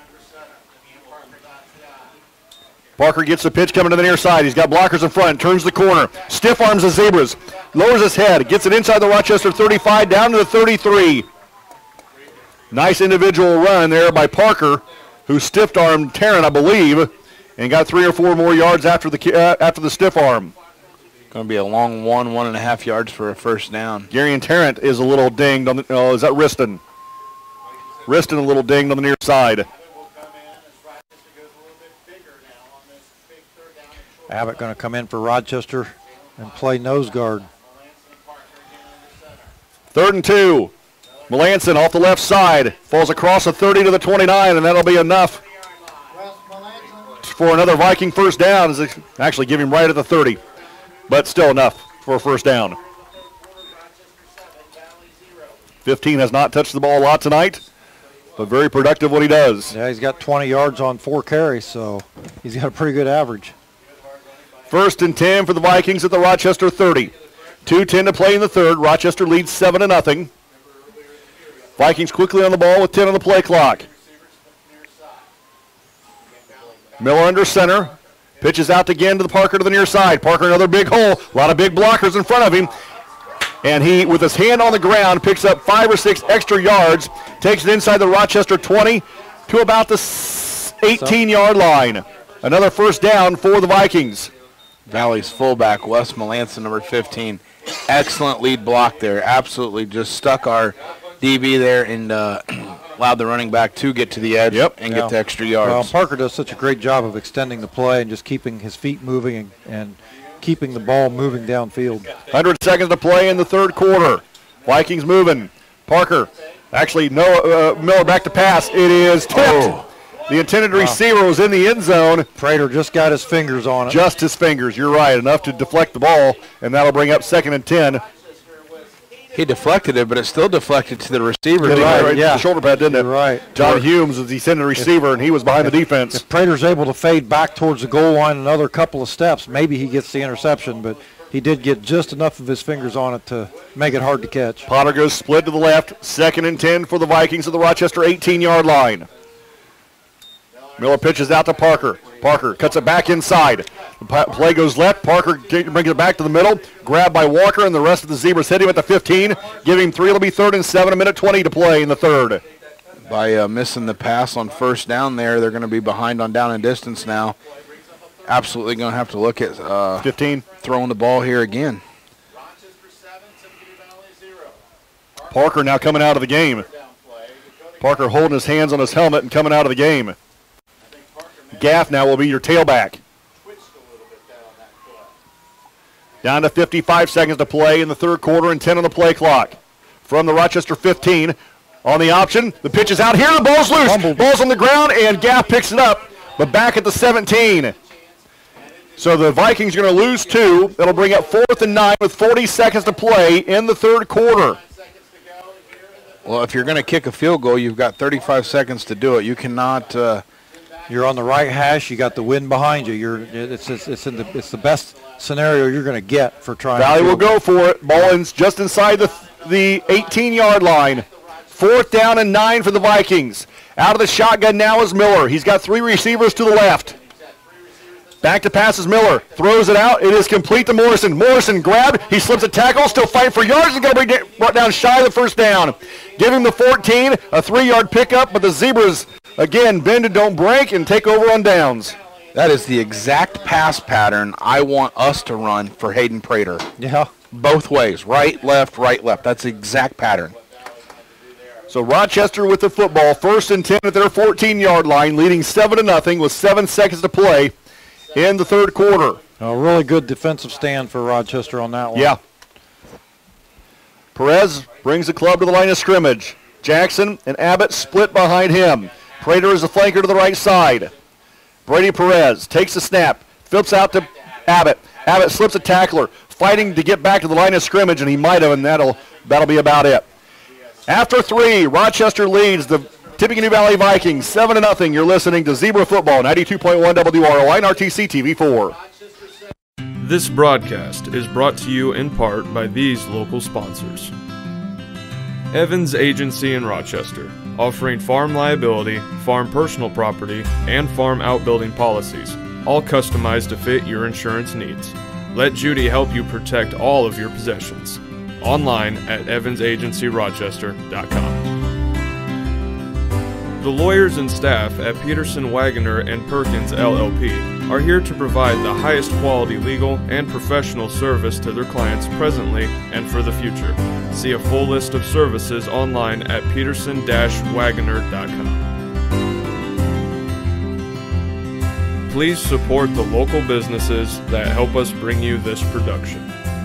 Parker gets the pitch coming to the near side. He's got blockers in front, turns the corner. Stiff arms the Zebras. Lowers his head, gets it inside the Rochester thirty-five, down to the thirty-three. Nice individual run there by Parker, who stiff-armed Tarrant, I believe, and got three or four more yards after the uh, after the stiff arm. Going to be a long one, one and a half yards for a first down. Gary and Tarrant is a little dinged on the. Oh, is that Riston? Riston a little dinged on the near side. Abbott going to come in for Rochester and play nose guard. Third and two. Melanson off the left side. Falls across the thirty to the twenty-nine, and that'll be enough for another Viking first down. Actually, give him right at the thirty, but still enough for a first down. fifteen has not touched the ball a lot tonight, but very productive what he does. Yeah, he's got twenty yards on four carries, so he's got a pretty good average. First and ten for the Vikings at the Rochester thirty. two ten to play in the third. Rochester leads seven to nothing. Vikings quickly on the ball with ten on the play clock. Miller under center. Pitches out again to the Parker to the near side. Parker another big hole. A lot of big blockers in front of him. And he, with his hand on the ground, picks up five or six extra yards. Takes it inside the Rochester twenty to about the eighteen-yard line. Another first down for the Vikings. Valley's fullback, Wes Melanson, number fifteen. Excellent lead block there. Absolutely just stuck our D B there and uh, allowed the running back to get to the edge yep. and yeah. get the extra yards. Well, Parker does such a great job of extending the play and just keeping his feet moving and, and keeping the ball moving downfield. one hundred seconds to play in the third quarter. Vikings moving. Parker, actually, no, uh, Miller back to pass. It is tipped. Oh. The intended wow. receiver was in the end zone. Prater just got his fingers on it. Just his fingers, you're right, enough to deflect the ball, and that'll bring up second and ten. He deflected it, but it still deflected to the receiver. Right, right, right yeah. to the shoulder pad, didn't You're it? right. John Humes was the intended receiver, if, and he was behind if, the defense. If Prater's able to fade back towards the goal line another couple of steps, maybe he gets the interception, but he did get just enough of his fingers on it to make it hard to catch. Potter goes split to the left, second and ten for the Vikings at the Rochester eighteen-yard line. Miller pitches out to Parker. Parker cuts it back inside. The play goes left. Parker brings it back to the middle. Grabbed by Walker, and the rest of the Zebras hit him at the fifteen. Give him three. It'll be third and seven. A minute twenty to play in the third. By uh, missing the pass on first down there, they're going to be behind on down and distance now. Absolutely going to have to look at uh, fifteen. Throwing the ball here again. Parker now coming out of the game. Parker holding his hands on his helmet and coming out of the game. Gaff now will be your tailback. Down to fifty-five seconds to play in the third quarter and ten on the play clock. From the Rochester fifteen, on the option, the pitch is out here, the ball's loose. Fumbled. Ball's on the ground, and Gaff picks it up, but back at the seventeen. So the Vikings are going to lose two. That'll bring up fourth and nine with forty seconds to play in the third quarter. Well, if you're going to kick a field goal, you've got thirty-five seconds to do it. You cannot. Uh, you're on the right hash. You got the wind behind you. You're. It's it's, it's in the it's the best scenario you're going to get for trying. Valley will go for it. Ball is just inside the the eighteen-yard line. Fourth down and nine for the Vikings. Out of the shotgun now is Miller. He's got three receivers to the left. Back to pass is Miller. Throws it out. It is complete to Morrison. Morrison grabbed. He slips a tackle. Still fighting for yards. He's going to be brought down shy of the first down. Give him the fourteen. A three-yard pickup, but the Zebras, again, bend and don't break and take over on downs. That is the exact pass pattern I want us to run for Hayden Prater. Yeah. Both ways. Right, left, right, left. That's the exact pattern. So Rochester with the football. First and ten at their fourteen-yard line, leading seven to nothing with seven seconds to play in the third quarter. A really good defensive stand for Rochester on that one. Yeah. Perez brings the club to the line of scrimmage. Jackson and Abbott split behind him. Prater is a flanker to the right side. Brady Perez takes the snap, flips out to Abbott. Abbott slips a tackler, fighting to get back to the line of scrimmage, and he might have, and that'll, that'll be about it. After three, Rochester leads the Tippecanoe Valley Vikings, seven to nothing. You're listening to Zebra Football, ninety-two point one W R O I and R T C T V four. This broadcast is brought to you in part by these local sponsors. Evans Agency in Rochester, offering farm liability, farm personal property, and farm outbuilding policies, all customized to fit your insurance needs. Let Judy help you protect all of your possessions. Online at evans agency rochester dot com. The lawyers and staff at Peterson, Wagoner and Perkins L L P are here to provide the highest quality legal and professional service to their clients presently and for the future. See a full list of services online at peterson dash wagoner dot com. Please support the local businesses that help us bring you this production.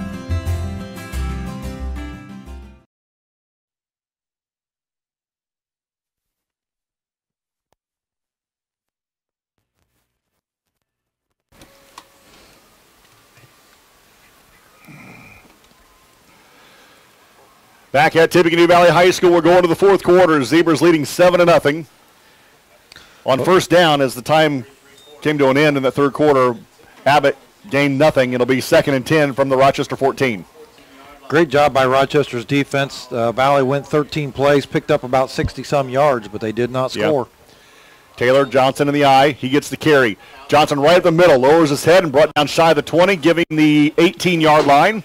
Back at Tippecanoe Valley High School, we're going to the fourth quarter. Zebras leading seven to nothing. On first down, as the time came to an end in the third quarter, Abbott gained nothing. It'll be second and ten from the Rochester fourteen. Great job by Rochester's defense. Uh, Valley went thirteen plays, picked up about sixty-some yards, but they did not score. Yep. Taylor Johnson in the eye. He gets the carry. Johnson right up the middle, lowers his head and brought down shy of the twenty, giving the eighteen-yard line.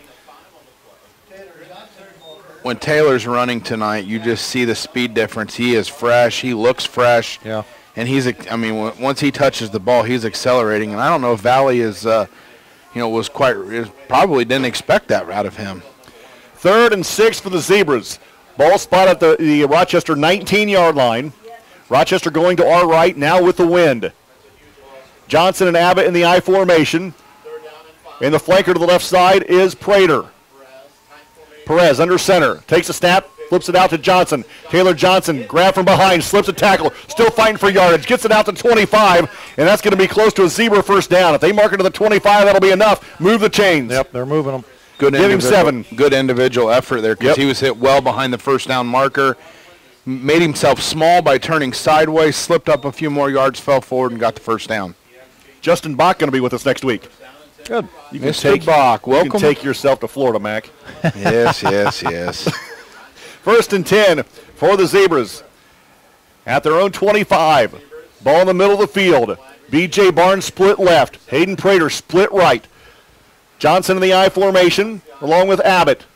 When Taylor's running tonight, you just see the speed difference. He is fresh. He looks fresh. Yeah. And he's, I mean, once he touches the ball, he's accelerating. And I don't know if Valley is, uh, you know, was quite, probably didn't expect that out of him. Third and six for the Zebras. Ball spot at the, the Rochester nineteen-yard line. Rochester going to our right now with the wind. Johnson and Abbott in the I formation. And the flanker to the left side is Prater. Perez under center, takes a snap, flips it out to Johnson. Taylor Johnson, grab from behind, slips a tackle, still fighting for yardage, gets it out to twenty-five, and that's going to be close to a Zebra first down. If they mark it to the twenty-five, that'll be enough. Move the chains. Yep, they're moving them. Good Give him seven. Good individual effort there because yep. he was hit well behind the first down marker. Made himself small by turning sideways, slipped up a few more yards, fell forward, and got the first down. Justin Bach going to be with us next week. Good. You can Mister take, Bach, welcome. You can take yourself to Florida, Mac. Yes, yes, yes. First and ten for the Zebras. At their own twenty-five. Ball in the middle of the field. B J Barnes split left. Hayden Prater split right. Johnson in the I formation along with Abbott.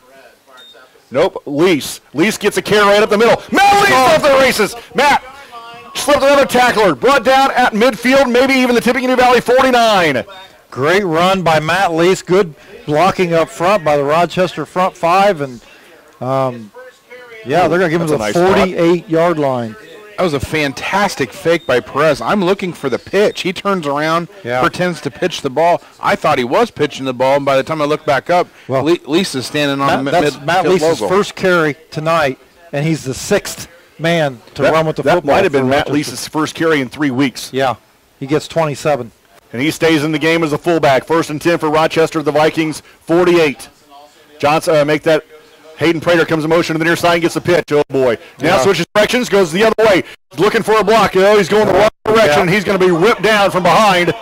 Nope, Lease. Lease gets a carry right up the middle. Matt Lease off the races. Matt slipped another tackler. Brought down at midfield, maybe even the Tippecanoe Valley forty-nine. Great run by Matt Lease. Good blocking up front by the Rochester front five. And, um, yeah, they're going to give him the nice forty-eight-yard line. That was a fantastic fake by Perez. I'm looking for the pitch. He turns around, yeah. pretends to pitch the ball. I thought he was pitching the ball, and by the time I look back up, well, Le- Lisa's standing on Matt, the that's mid Matt Lease's logo. first carry tonight, and he's the sixth man to that, run with the that football. That might have been Matt Rochester. Lease's first carry in three weeks. Yeah, he gets twenty-seven. And he stays in the game as a fullback. First and ten for Rochester, the Vikings, forty-eight. Johnson, uh, make that. Hayden Prater comes in motion to the near side and gets the pitch. Oh, boy. Now yeah. switches directions, goes the other way. He's looking for a block. Oh, he's going the wrong direction. Yeah. He's going to be whipped down from behind.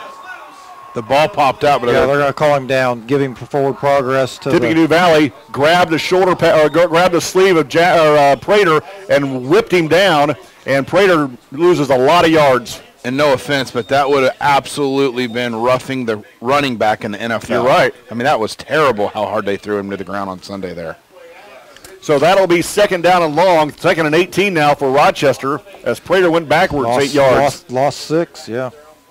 The ball popped out, but yeah, they're going to call him down, give him forward progress. to Tippecanoe the, Valley grabbed the shoulder pa- or grabbed the sleeve of ja- or, uh, Prater and whipped him down, and Prater loses a lot of yards. And no offense, but that would have absolutely been roughing the running back in the N F L. You're right. I mean, that was terrible how hard they threw him to the ground on Sunday there. So that'll be second down and long, second and eighteen now for Rochester as Prater went backwards lost, eight yards. Lost, lost six, yeah.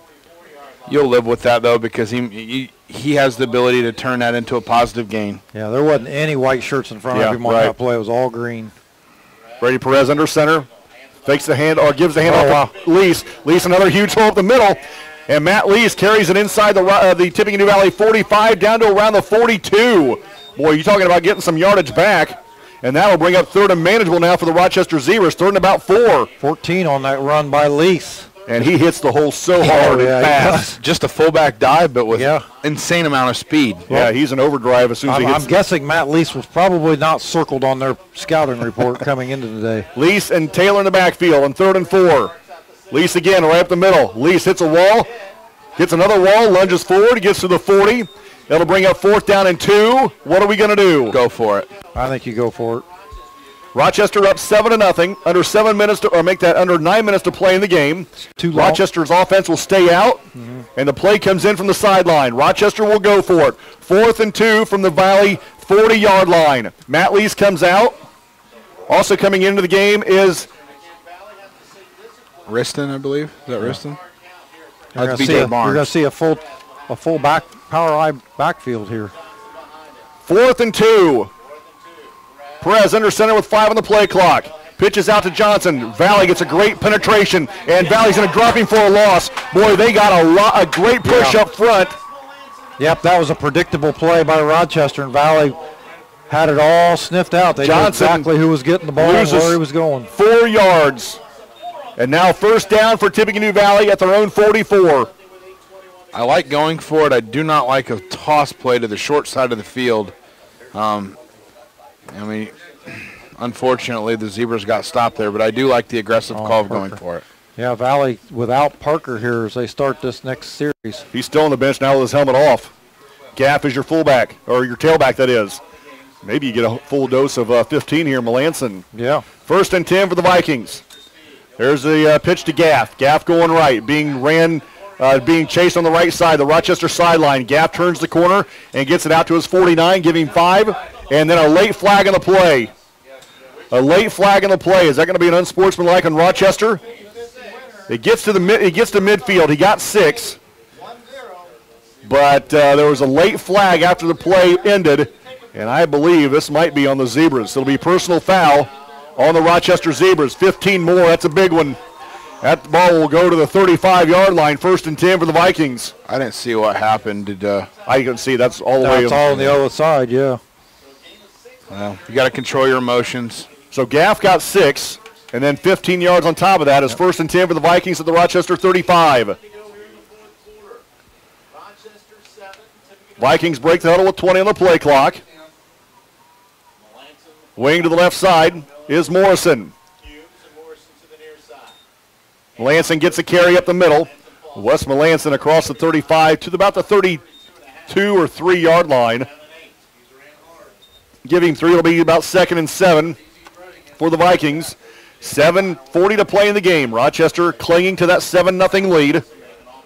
You'll live with that, though, because he, he he has the ability to turn that into a positive gain. Yeah, there wasn't any white shirts in front Yeah, of him on right. that play. It was all green. Brady Perez under center, fakes the hand or gives the hand Oh, off to Lease. Lease another huge hole up the middle, and Matt Lease carries it inside the uh, the Tippecanoe Valley forty-five down to around the forty-two. Boy, you're talking about getting some yardage back. And that'll bring up third and manageable now for the Rochester Zebras, third and about four. fourteen on that run by Lease. And he hits the hole so hard yeah, and he fast. Just a fullback dive, but with Yeah. insane amount of speed. Yeah, he's an overdrive as soon as I'm, he gets I'm guessing Matt Lease was probably not circled on their scouting report coming into today. Lease and Taylor in the backfield on third and four. Lease again right up the middle. Lease hits a wall, hits another wall, lunges forward, gets to the forty. That'll bring up fourth down and two. What are we going to do? Go for it. I think you go for it. Rochester up seven to nothing. Under seven minutes to, or make that under nine minutes to play in the game. Too long. Rochester's offense will stay out, mm-hmm. and the play comes in from the sideline. Rochester will go for it. Fourth and two from the Valley forty-yard line. Matt Lease comes out. Also coming into the game is Riston, I believe. Is that Riston? You're That's going B J to Barnes. see a full, a full back power eye backfield here. fourth and two. Perez under center with five on the play clock. Pitches out to Johnson. Valley gets a great penetration, and Valley's going to drop him for a loss. Boy, they got a, lot, a great push Yeah. up front. Yep, that was a predictable play by Rochester, and Valley had it all sniffed out. They Johnson knew exactly who was getting the ball and loses where he was going. Four yards. And now first down for Tippecanoe Valley at their own forty-four. I like going for it. I do not like a toss play to the short side of the field. Um, I mean, unfortunately, the Zebras got stopped there, but I do like the aggressive Oh, call of Parker. going for it. Yeah, Valley without Parker here as they start this next series. He's still on the bench now with his helmet off. Gaff is your fullback, or your tailback, that is. Maybe you get a full dose of uh, fifteen here, Melanson. Yeah. First and ten for the Vikings. There's the uh, pitch to Gaff. Gaff going right, being ran, uh, being chased on the right side, the Rochester sideline. Gaff turns the corner and gets it out to his forty-nine, giving five, and then a late flag on the play. A late flag on the play. Is that going to be an unsportsmanlike on Rochester? It gets to the mid, it gets to midfield. He got six, but uh, there was a late flag after the play ended, and I believe this might be on the Zebras. It'll be personal foul on the Rochester Zebras. fifteen more. That's a big one. That ball will go to the thirty-five-yard line. First and ten for the Vikings. I didn't see what happened. Did uh, I can see that's all the way. That's all on the other side, yeah. well, you got to control your emotions. So Gaff got six, and then fifteen yards on top of that is first and ten for the Vikings at the Rochester thirty-five. Vikings break the huddle with twenty on the play clock. Wing to the left side is Morrison. Melanson gets a carry up the middle. Wes Melanson across the thirty-five to about the thirty-two or three-yard line. Give him three. It'll be about second and seven for the Vikings. seven forty to play in the game. Rochester clinging to that seven nothing lead.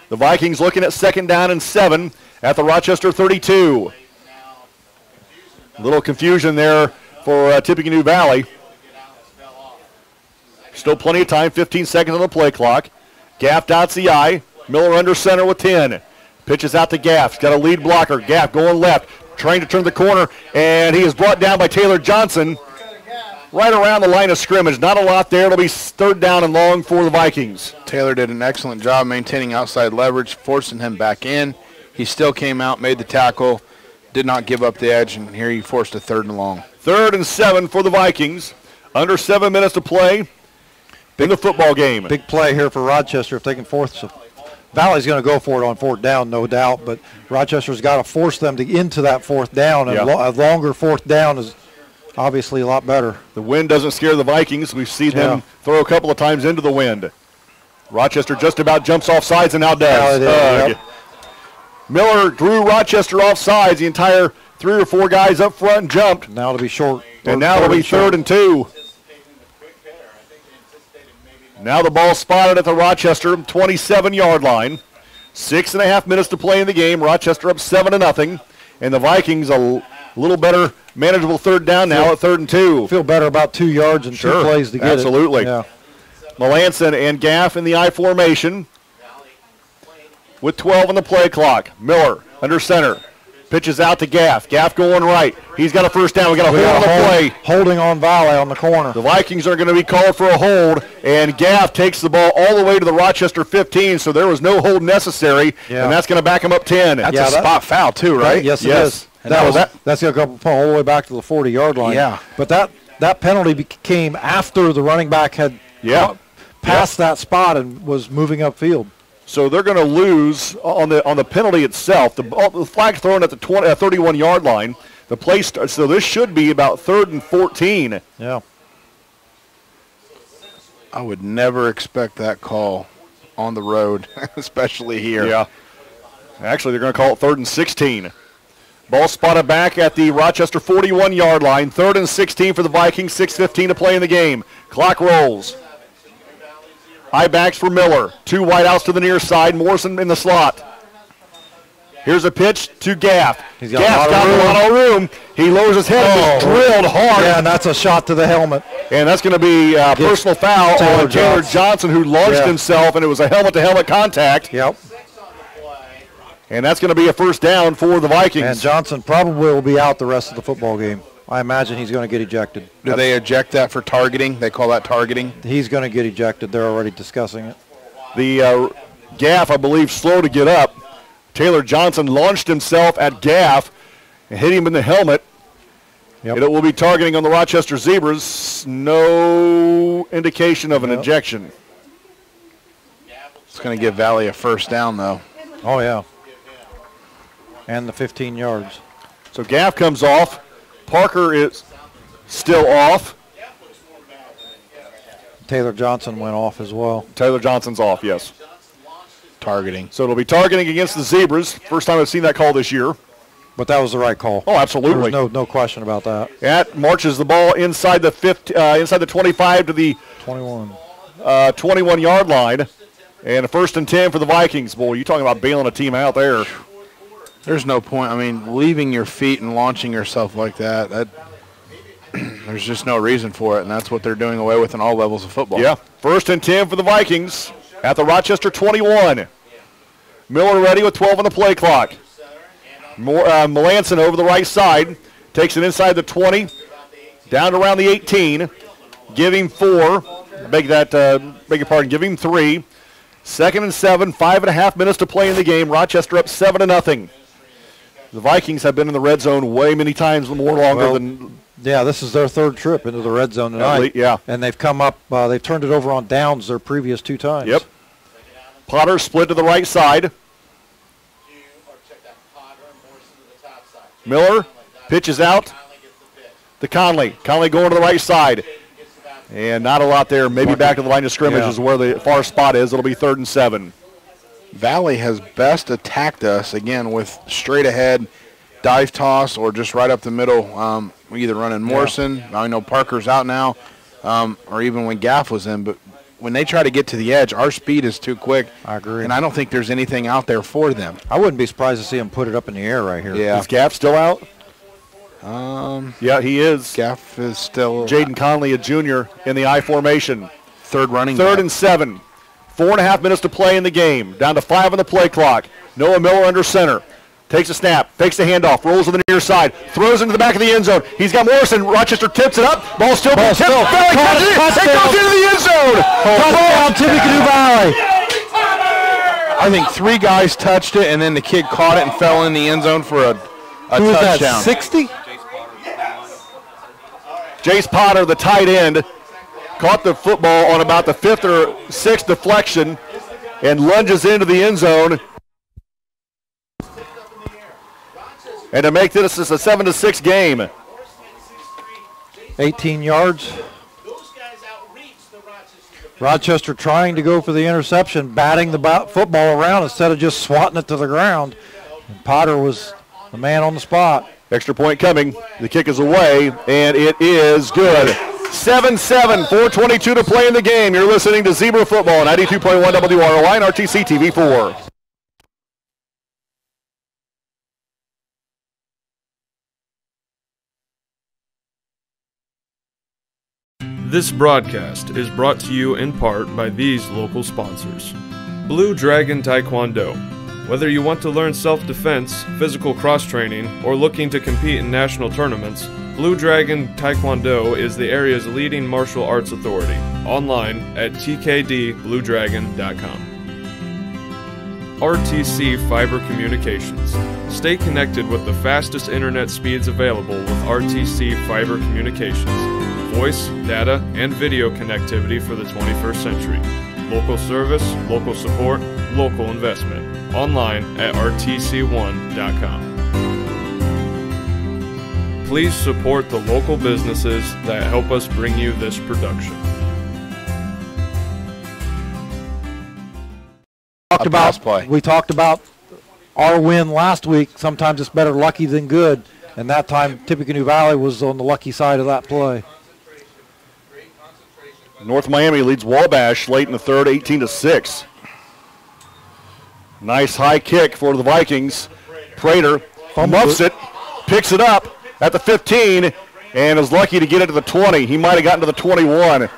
The Vikings looking at second down and seven at the Rochester thirty-two. A little confusion there for uh, Tippecanoe Valley. Still plenty of time, fifteen seconds on the play clock. Gaff dots the I. Miller under center with ten. Pitches out to Gaff. He's got a lead blocker. Gaff going left, trying to turn the corner, and he is brought down by Taylor Johnson right around the line of scrimmage. Not a lot there. It'll be third down and long for the Vikings. Taylor did an excellent job maintaining outside leverage, forcing him back in. He still came out, made the tackle, did not give up the edge, and here he forced a third and long. Third and seven for the Vikings. Under seven minutes to play in the football game. Big play here for Rochester if they can force it. Valley's going to go for it on fourth down, no doubt, but Rochester's got to force them to get into that fourth down, and Yeah. lo- a longer fourth down is obviously a lot better. The wind doesn't scare the Vikings. We've seen them Yeah. throw a couple of times into the wind. Rochester just about jumps off sides and now Yeah, does. they did, Ugh. yep. Miller drew Rochester off sides. The entire three or four guys up front jumped. Now it'll be short. And now it'll be third and two. Now the ball spotted at the Rochester twenty-seven-yard line. Six and a half minutes to play in the game. Rochester up seven to nothing. And the Vikings a l- little better manageable third down now at third and two. Feel better about two yards and Sure, two plays to get absolutely. it. Yeah. Melanson and Gaff in the I formation with twelve on the play clock. Miller under center. Pitches out to Gaff. Gaff going right. He's got a first down. We got a We hold got on the a hold- play. holding on Valley on the corner. The Vikings are going to be called for a hold, and Gaff takes the ball all the way to the Rochester fifteen, so there was no hold necessary, Yeah. and that's going to back him up ten. That's Yeah, a that- spot foul too, right? Yes, it Yes. is. And That that was was- that's going to go all the way back to the forty-yard line. Yeah. But that, that penalty bec- came after the running back had Yeah. passed that spot and was moving upfield. So they're going to lose on the on the penalty itself. The, ball, the flag thrown at the twenty, uh, thirty-one-yard line. The play starts, so this should be about third and fourteen. Yeah. I would never expect that call on the road, especially here. Yeah. Actually, they're going to call it third and sixteen. Ball spotted back at the Rochester forty-one-yard line. Third and sixteen for the Vikings. six fifteen to play in the game. Clock rolls. High backs for Miller. Two wideouts to the near side. Morrison in the slot. Here's a pitch to Gaff. He's got Gaff's a lot of got room. a lot of room. He lowers his head and is Oh. drilled hard. Yeah, and that's a shot to the helmet. And that's going to be a personal foul Taylor on Taylor Johnson. Johnson, who launched Yeah. himself, and it was a helmet-to-helmet contact. Yep. And that's going to be a first down for the Vikings. And Johnson probably will be out the rest of the football game. I imagine he's going to get ejected. Do they eject that for targeting? They call that targeting? He's going to get ejected. They're already discussing it. The uh, Gaff, I believe, slow to get up. Taylor Johnson launched himself at Gaff and hit him in the helmet. Yep. And it will be targeting on the Rochester Zebras. No indication of an Yep. ejection. It's going to give Valley a first down, though. Oh, yeah. And the fifteen yards. So Gaff comes off. Parker is still off. Taylor Johnson went off as well. Taylor Johnson's off, yes. Targeting. So it'll be targeting against the Zebras. First time I've seen that call this year. But that was the right call. Oh, There absolutely. was no, no question about that. That marches the ball inside the fifty, uh, inside the twenty-five to the twenty-one. uh, twenty-one-yard line. And a first and ten for the Vikings. Boy, you're talking about bailing a team out there. There's no point. I mean, leaving your feet and launching yourself like that, that there's just no reason for it, and that's what they're doing away with in all levels of football. Yeah, first and ten for the Vikings at the Rochester twenty-one. Miller ready with twelve on the play clock. More, uh, Melanson over the right side. Takes it inside the twenty, down to around the eighteen. Give him four. Beg that, uh, beg your pardon, give him three. Second and seven, five and a half minutes to play in the game. Rochester up seven to nothing. The Vikings have been in the red zone way many times more longer Well, than Yeah, this is their third trip into the red zone At tonight. lea- yeah. And they've come up, uh, they've turned it over on downs their previous two times. Yep. Potter split to the right side. Miller pitches out to Conley. Conley going to the right side. And not a lot there. Maybe back to the line of scrimmage Yeah. is where the far spot is. It'll be third and seven. Valley has best attacked us, again, with straight ahead dive toss or just right up the middle. Um, we either running Morrison. I know Parker's out now, um, or even when Gaff was in. But when they try to get to the edge, our speed is too quick. I agree. And I don't think there's anything out there for them. I wouldn't be surprised to see him put it up in the air right here. Yeah. Is Gaff still out? Um, Yeah, he is. Gaff is still Jaden Conley, a junior, in the I formation. third running Third back. and seven. Four and a half minutes to play in the game. Down to five on the play clock. Noah Miller under center. Takes a snap, fakes the handoff, rolls to the near side, throws into the back of the end zone. He's got Morrison. Rochester tips it up. Ball still being tipped. still. Valley catches it. It goes into the end zone. Touchdown, Tippecanoe Valley. I think three guys touched it, and then the kid caught it and fell in the end zone for a, a Who was that, touchdown. sixty? Jace Potter, the tight end, caught the football on about the fifth or sixth deflection and lunges into the end zone. And to make this a seven to six game. eighteen yards. Rochester trying to go for the interception, batting the bo- football around instead of just swatting it to the ground. And Potter was the man on the spot. Extra point coming. The kick is away, and it is good. seven seven, four twenty-two to play in the game. You're listening to Zebra Football, ninety-two point one W R O I and R T C T V four. This broadcast is brought to you in part by these local sponsors. Blue Dragon Taekwondo. Whether you want to learn self-defense, physical cross-training, or looking to compete in national tournaments, Blue Dragon Taekwondo is the area's leading martial arts authority. Online at t k d blue dragon dot com. R T C Fiber Communications. Stay connected with the fastest internet speeds available with R T C Fiber Communications. Voice, data, and video connectivity for the twenty-first century. Local service, local support, local investment. Online at r t c one dot com. Please support the local businesses that help us bring you this production. Talked A pass about, play. we talked about our win last week. Sometimes it's better lucky than good. And that time, Tippecanoe Valley was on the lucky side of that play. North Miami leads Wabash late in the third, eighteen to six. Nice high kick for the Vikings. Prater muffs it, picks it up at the fifteen, and is lucky to get it to the twenty. He might have gotten to the twenty-one.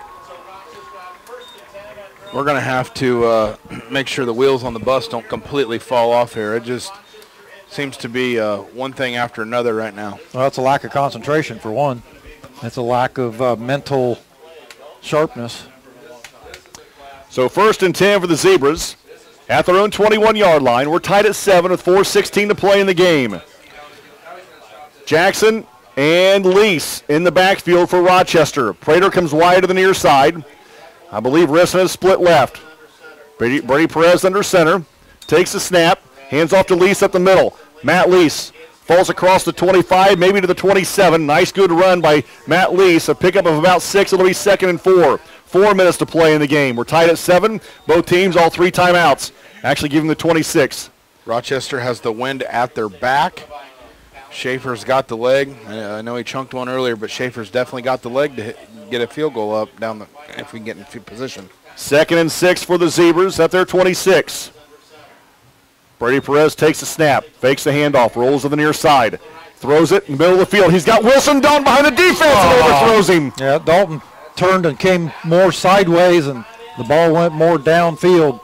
We're going to have to uh, make sure the wheels on the bus don't completely fall off here. It just seems to be uh, one thing after another right now. Well, it's a lack of concentration, for one. It's a lack of uh, mental sharpness. So first and ten for the Zebras at their own twenty-one-yard line. We're tied at seven with four sixteen to play in the game. Jackson and Lease in the backfield for Rochester. Prater comes wide to the near side. I believe Risson is split left. Brady, Brady Perez under center. Takes the snap. Hands off to Lease up the middle. Matt Lease falls across the twenty-five, maybe to the twenty-seven. Nice good run by Matt Lease. A pickup of about six. It'll be second and four. Four minutes to play in the game. We're tied at seven. Both teams all three timeouts. Actually giving the twenty-six. Rochester has the wind at their back. Schaefer's got the leg. I know he chunked one earlier, but Schaefer's definitely got the leg to hit, get a field goal up down the if we can get in position. Second and six for the Zebras at their twenty-six. Brady Perez takes the snap, fakes the handoff, rolls to the near side, throws it in the middle of the field. He's got Wilson down behind the defense and overthrows him. Yeah, Dalton turned and came more sideways, and the ball went more downfield.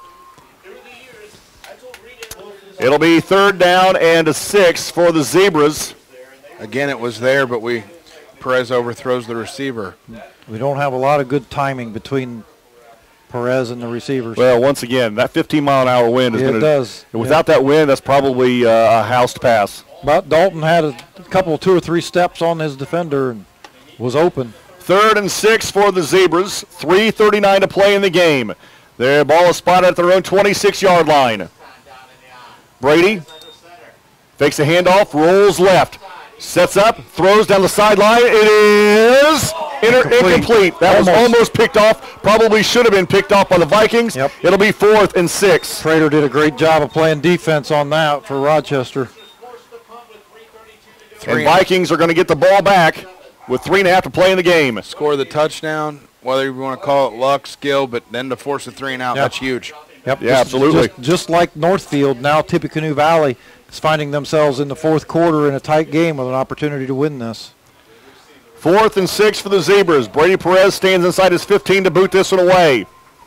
It'll be third down and a six for the Zebras. Again, it was there, but we Perez overthrows the receiver. We don't have a lot of good timing between Perez and the receivers. Well, once again, that fifteen mile an hour wind is Yeah, it going to. does. Without that wind, that's probably uh, a housed pass. But Dalton had a couple, two or three steps on his defender and was open. Third and six for the Zebras. three thirty-nine to play in the game. Their ball is spotted at their own twenty-six-yard line. Brady fakes a handoff, rolls left, sets up, throws down the sideline. It is inter- Incomplete. incomplete. That was Almost. almost picked off. Probably should have been picked off by the Vikings. Yep. It'll be fourth and six. Prater did a great job of playing defense on that for Rochester. And Vikings are going to get the ball back with three and a half to play in the game. Score the touchdown, whether you want to call it luck, skill, but then to force a three and out, Yep. that's huge. Yep. Yeah, just, absolutely. Just, just like Northfield, now Tippecanoe Valley is finding themselves in the fourth quarter in a tight game with an opportunity to win this. Fourth and six for the Zebras. Brady Perez stands inside his fifteen to boot this one away.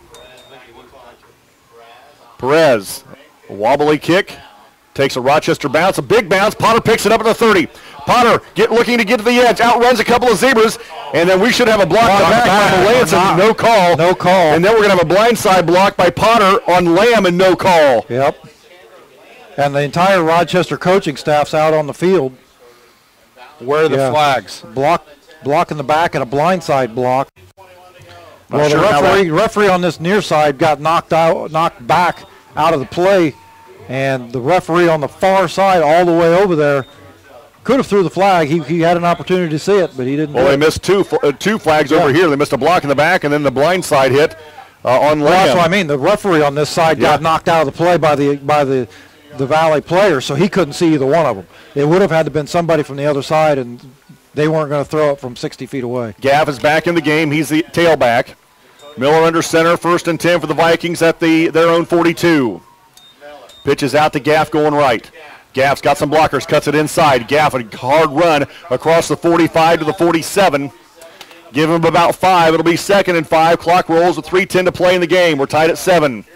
Perez, a wobbly kick, takes a Rochester bounce, a big bounce. Potter picks it up at the thirty. Potter get, looking to get to the edge, outruns a couple of Zebras, and then we should have a block Oh, back by Melanson, no call. No call. And then we're going to have a blindside block by Potter on Lamb and no call. Yep. And the entire Rochester coaching staff's out on the field. Where are the Yeah. flags? Block, block in the back and a blindside block. Not Well, sure the how referee, referee on this near side got knocked out, knocked back out of the play, and the referee on the far side, all the way over there, could have threw the flag. He, he had an opportunity to see it, but he didn't. Well, do they it. missed two uh, two flags Yeah. over here. They missed a block in the back, and then the blindside hit uh, on Well, that's Lamb. what I mean. The referee on this side Yeah. got knocked out of the play by the by the the Valley player, so he couldn't see either one of them. It would have had to been somebody from the other side, and they weren't going to throw it from sixty feet away. Gaff is back in the game. He's the tailback. Miller under center, first and ten for the Vikings at the their own forty-two. Pitches out to Gaff going right. Gaff's got some blockers, cuts it inside. Gaff, a hard run across the forty-five to the forty-seven. Give him about five. It'll be second and five. Clock rolls with three ten to play in the game. We're tied at seven.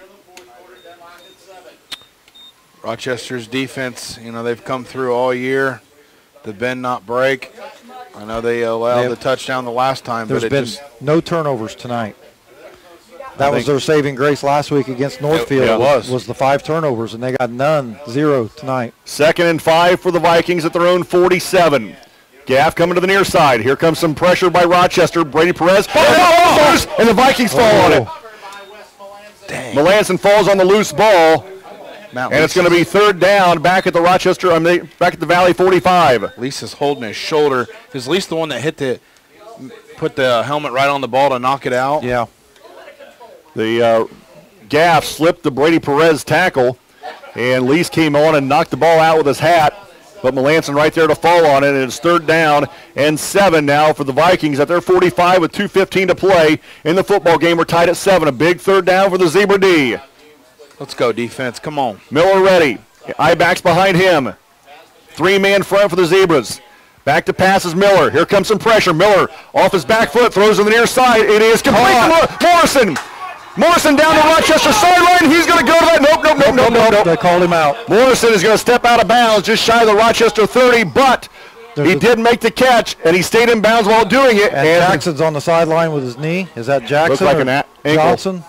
Rochester's defense, you know, they've come through all year. The bend not break. I know they allowed They the have- touchdown the last time, There's but it been just no turnovers tonight. That was think- their saving grace last week against Northfield. it was. was the five turnovers, and they got none, zero tonight. Second and five for the Vikings at their own forty-seven. Gaff coming to the near side. Here comes some pressure by Rochester. Brady Perez. Oh, and the Vikings fall on it. Melanson falls on the loose ball, Matt and it's going to be third down back at the Rochester, I mean, back at the Valley forty-five. Lisa's holding his shoulder. Is Lisa the one that hit the, put the helmet right on the ball to knock it out? Yeah. The uh, Gaff slipped the Brady Perez tackle, and Lease came on and knocked the ball out with his hat. But Melanson right there to fall on it, and it's third down and seven now for the Vikings at their forty-five with two fifteen to play in the football game. We're tied at seven. A big third down for the Zebra D. Let's go, defense. Come on. Miller ready. I-backs behind him. Three-man front for the Zebras. Back to passes Miller. Here comes some pressure. Miller off his back foot, throws on the near side. It is complete to Morrison. Morrison down the Rochester sideline. He's going to go to that. Nope, nope, nope, nope, nope, nope. They called him out. Morrison is going to step out of bounds just shy of the Rochester thirty, but There's he a- did make the catch, and he stayed in bounds while doing it. And Jackson's on the sideline with his knee. Is that Jackson like or an a- ankle. Johnson?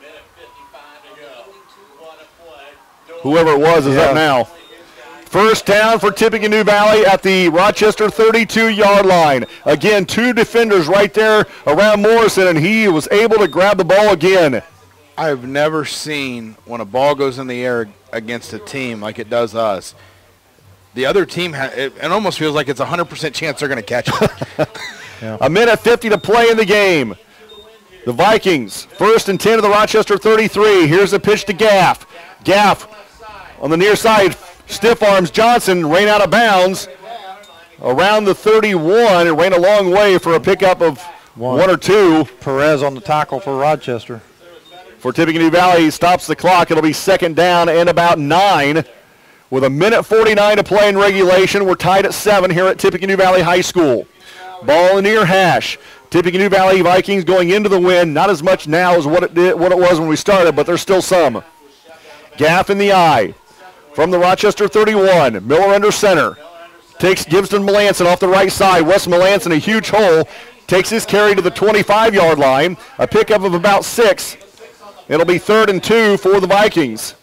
Whoever it was is Yeah. up now. First down for Tippecanoe Valley at the Rochester thirty-two-yard line. Again, two defenders right there around Morrison, and he was able to grab the ball again. I've never seen when a ball goes in the air against a team like it does us. The other team, ha- it, it almost feels like it's a one hundred percent chance they're going to catch it. A minute fifty to play in the game. The Vikings, first and ten of the Rochester thirty-three. Here's the pitch to Gaff. Gaff on the near side, stiff arms Johnson, ran out of bounds around the thirty-one. It ran a long way for a pickup of one, One. or two. Perez on the tackle for Rochester. For Tippecanoe Valley, he stops the clock. It'll be second down and about nine. With a minute forty-nine to play in regulation, we're tied at seven here at Tippecanoe Valley High School. Ball in near hash. Tippecanoe Valley Vikings going into the win. Not as much now as what it did, what it was when we started, but there's still some. Gaff in the eye from the Rochester thirty-one. Miller under center. Takes Gibson Melanson off the right side. Wes Melanson, a huge hole, takes his carry to the twenty-five-yard line. A pickup of about six. It'll be third and two for the Vikings.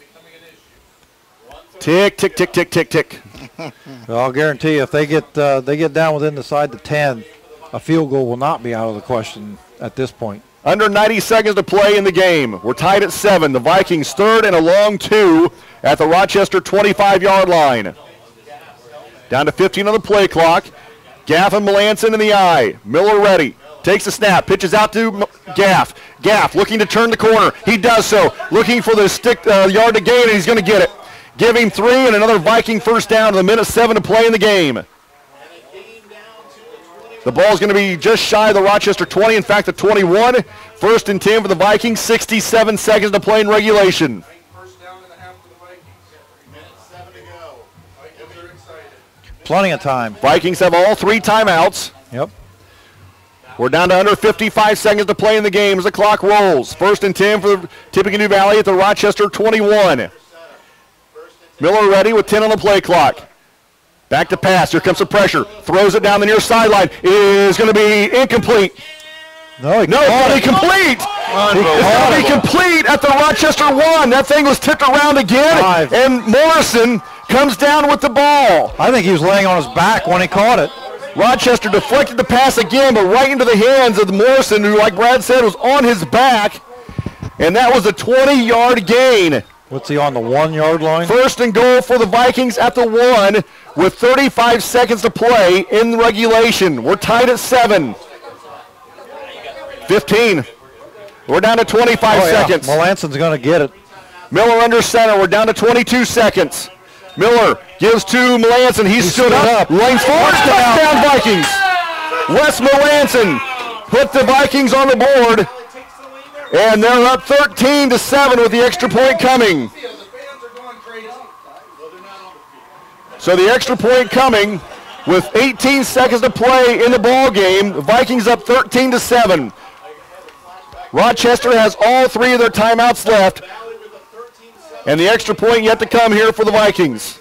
Tick, tick, tick, tick, tick, tick. Well, I'll guarantee you, if they get uh, they get down within the side to ten, a field goal will not be out of the question at this point. Under ninety seconds to play in the game. We're tied at seven. The Vikings third and a long two at the Rochester twenty-five-yard line. Down to fifteen on the play clock. Gaff and Melanson in the eye. Miller ready. Takes the snap. Pitches out to M- Gaff. Gaff looking to turn the corner. He does so. Looking for the stick uh, yard to gain, and he's going to get it. Give him three and another Viking first down to the minute seven to play in the game. The ball is going to be just shy of the Rochester twenty, in fact, the twenty-one. First and ten for the Vikings, sixty-seven seconds to play in regulation. Plenty of time. Vikings have all three timeouts. Yep. We're down to under fifty-five seconds to play in the game as the clock rolls. First and ten for Tippecanoe Valley at the Rochester twenty-one. Miller ready with ten on the play clock. Back to pass. Here comes the pressure. Throws it down the near sideline. It is going to be incomplete. No, he no, it's complete. It's going to be complete at the Rochester one. That thing was tipped around again, Five. and Morrison comes down with the ball. I think he was laying on his back when he caught it. Rochester deflected the pass again, but right into the hands of Morrison, who, like Brad said, was on his back, and that was a twenty-yard gain. What's he on, the one-yard line? First and goal for the Vikings at the one with thirty-five seconds to play in regulation. We're tied at seven. fifteen. We're down to twenty-five oh, yeah. seconds. Melanson's going to get it. Miller under center. We're down to twenty-two seconds. Miller gives to Melanson. He, he stood, stood up. up. Lanes forward. Touchdown Vikings. Wes Melanson put the Vikings on the board. And they're up thirteen to seven with the extra point coming. So the extra point coming with eighteen seconds to play in the ball game. The Vikings up thirteen to seven. Rochester has all three of their timeouts left. And the extra point yet to come here for the Vikings.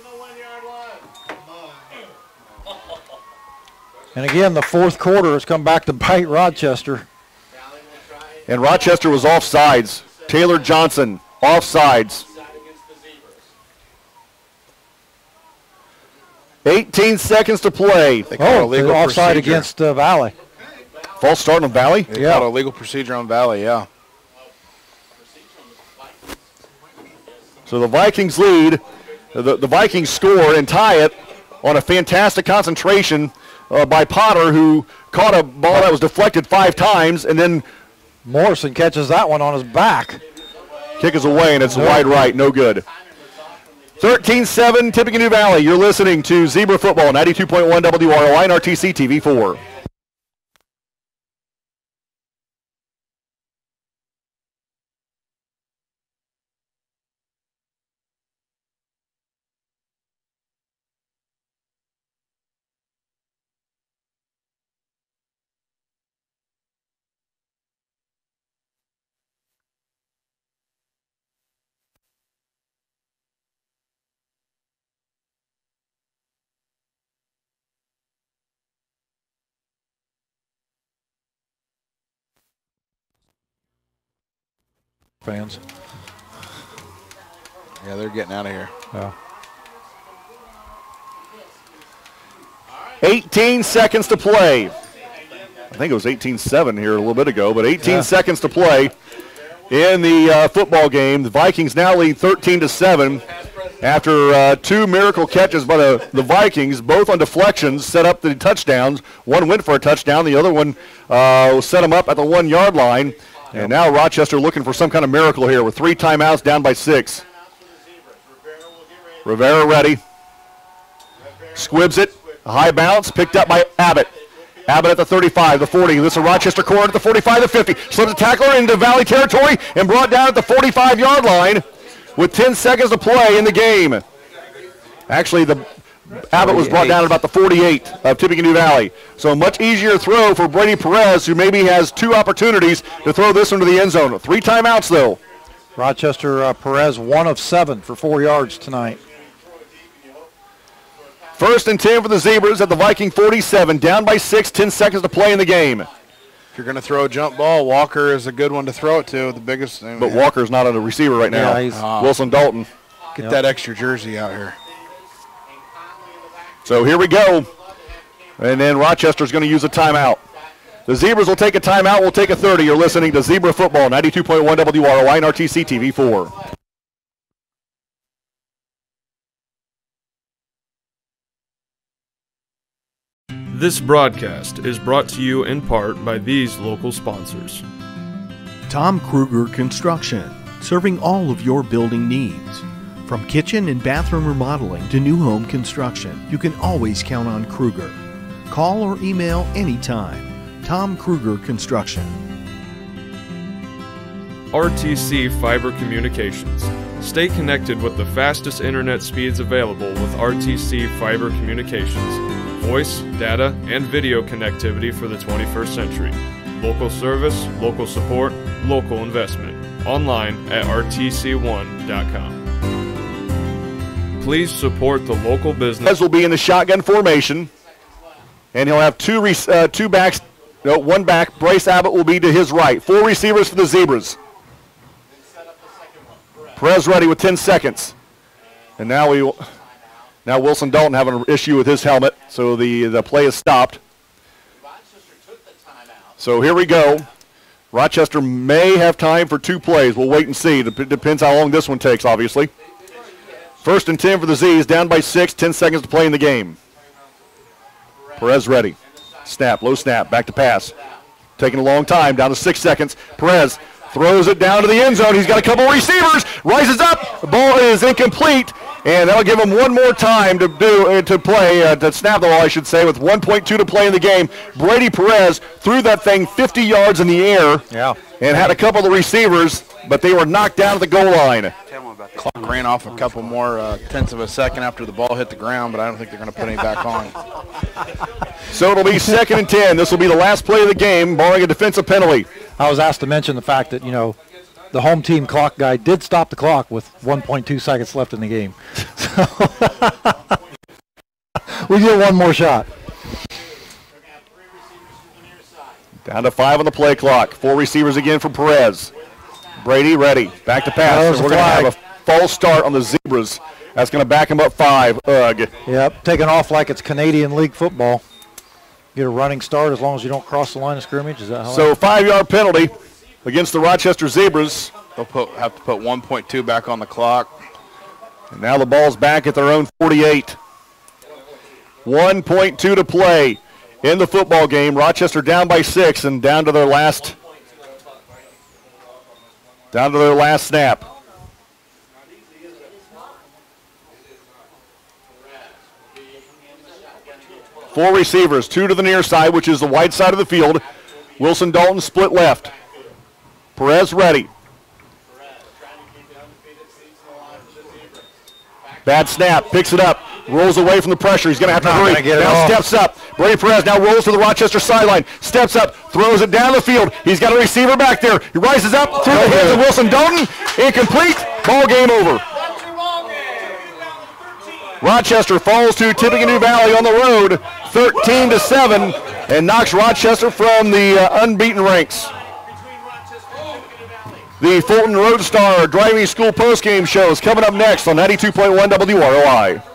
And again, the fourth quarter has come back to bite Rochester. And Rochester was offsides. Taylor Johnson, offsides. eighteen seconds to play. They call oh, a legal they're offside procedure. against uh, Valley. False start on Valley? They yeah. called a legal procedure on Valley, yeah. So the Vikings lead. The, the Vikings score and tie it on a fantastic concentration uh, by Potter, who caught a ball that was deflected five times, and then Morrison catches that one on his back. Kick is away, and it's no. wide right. No good. thirteen seven, Tippecanoe Valley. You're listening to Zebra Football, ninety-two point one W R O I and R T C T V four. Fans. Yeah, they're getting out of here. Yeah. eighteen seconds to play. I think it was eighteen seven here a little bit ago, but eighteen yeah. seconds to play in the uh, football game. The Vikings now lead thirteen to seven after uh, two miracle catches by the, the Vikings, both on deflections, set up the touchdowns. One went for a touchdown. The other one uh, set them up at the one-yard line. And now Rochester looking for some kind of miracle here with three timeouts, down by six. Rivera ready. Squibs it. A high bounce picked up by Abbott. Abbott at the thirty-five, the forty. This is a Rochester corner at the forty-five, the fifty. Slips a tackler into Valley territory and brought down at the forty-five-yard line with ten seconds to play in the game. Actually, the Abbott was brought down at about the forty-eight of Tippecanoe Valley. So a much easier throw for Brady Perez, who maybe has two opportunities to throw this one to the end zone. Three timeouts, though. Rochester uh, Perez, one of seven for four yards tonight. First and ten for the Zebras at the Viking forty-seven. Down by six, ten seconds to play in the game. If you're going to throw a jump ball, Walker is a good one to throw it to. The biggest. I mean, but Walker's not a receiver right now. Yeah, he's, uh, Wilson Dalton. Get yep. that extra jersey out here. So here we go. And then Rochester's going to use a timeout. The Zebras will take a timeout. We'll take a thirty. You're listening to Zebra Football, ninety-two point one W R O I and R T C T V four. This broadcast is brought to you in part by these local sponsors. Tom Kruger Construction, serving all of your building needs. From kitchen and bathroom remodeling to new home construction, you can always count on Kruger. Call or email anytime. Tom Kruger Construction. R T C Fiber Communications. Stay connected with the fastest internet speeds available with R T C Fiber Communications. Voice, data, and video connectivity for the twenty-first century. Local service, local support, local investment. Online at R T C one dot com. Please support the local business. Perez will be in the shotgun formation, and he'll have two re- uh, two backs, no, one back. Bryce Abbott will be to his right. Four receivers for the Zebras. Perez ready with ten seconds. And now we, now Wilson Dalton having an issue with his helmet, so the, the play is stopped. So here we go. Rochester may have time for two plays. We'll wait and see. It depends how long this one takes, obviously. First and ten for the Z's, down by six, ten seconds to play in the game. Perez ready. Snap, low snap, back to pass. Taking a long time, down to six seconds. Perez throws it down to the end zone. He's got a couple receivers, rises up. The ball is incomplete, and that'll give him one more time to do uh, to play, uh, to snap the ball, I should say, with one point two to play in the game. Brady Perez threw that thing fifty yards in the air, yeah, and had a couple of the receivers, but they were knocked down at the goal line. Clock ran off a couple more uh, tenths of a second after the ball hit the ground, but I don't think they're going to put any back on. So it'll be second and ten. This will be the last play of the game, barring a defensive penalty. I was asked to mention the fact that, you know, the home team clock guy did stop the clock with one point two seconds left in the game. So we get one more shot. Down to five on the play clock. Four receivers again for Perez. Brady ready. Back to pass. So we're going to have a false start on the Zebras. That's going to back him up five. Ugh. Yep, taking off like it's Canadian League football. Get a running start as long as you don't cross the line of scrimmage. Is that how? So five-yard penalty against the Rochester Zebras. They'll put, have to put one point two back on the clock. And now the ball's back at their own forty-eight. one point two to play in the football game. Rochester down by six and down to their last down to their last snap. Four receivers, two to the near side, which is the wide side of the field. Wilson Dalton split left. Perez ready. Bad snap, picks it up, rolls away from the pressure. He's going to have to hurry. Now steps up. Brady Perez now rolls to the Rochester sideline. Steps up, throws it down the field. He's got a receiver back there. He rises up through the hands of Wilson Dalton. Incomplete. Ball game over. Rochester falls to Tippecanoe Valley on the road, thirteen to seven, and knocks Rochester from the uh, unbeaten ranks. The Fulton Road Star Driving School postgame show is coming up next on ninety-two point one W R O I.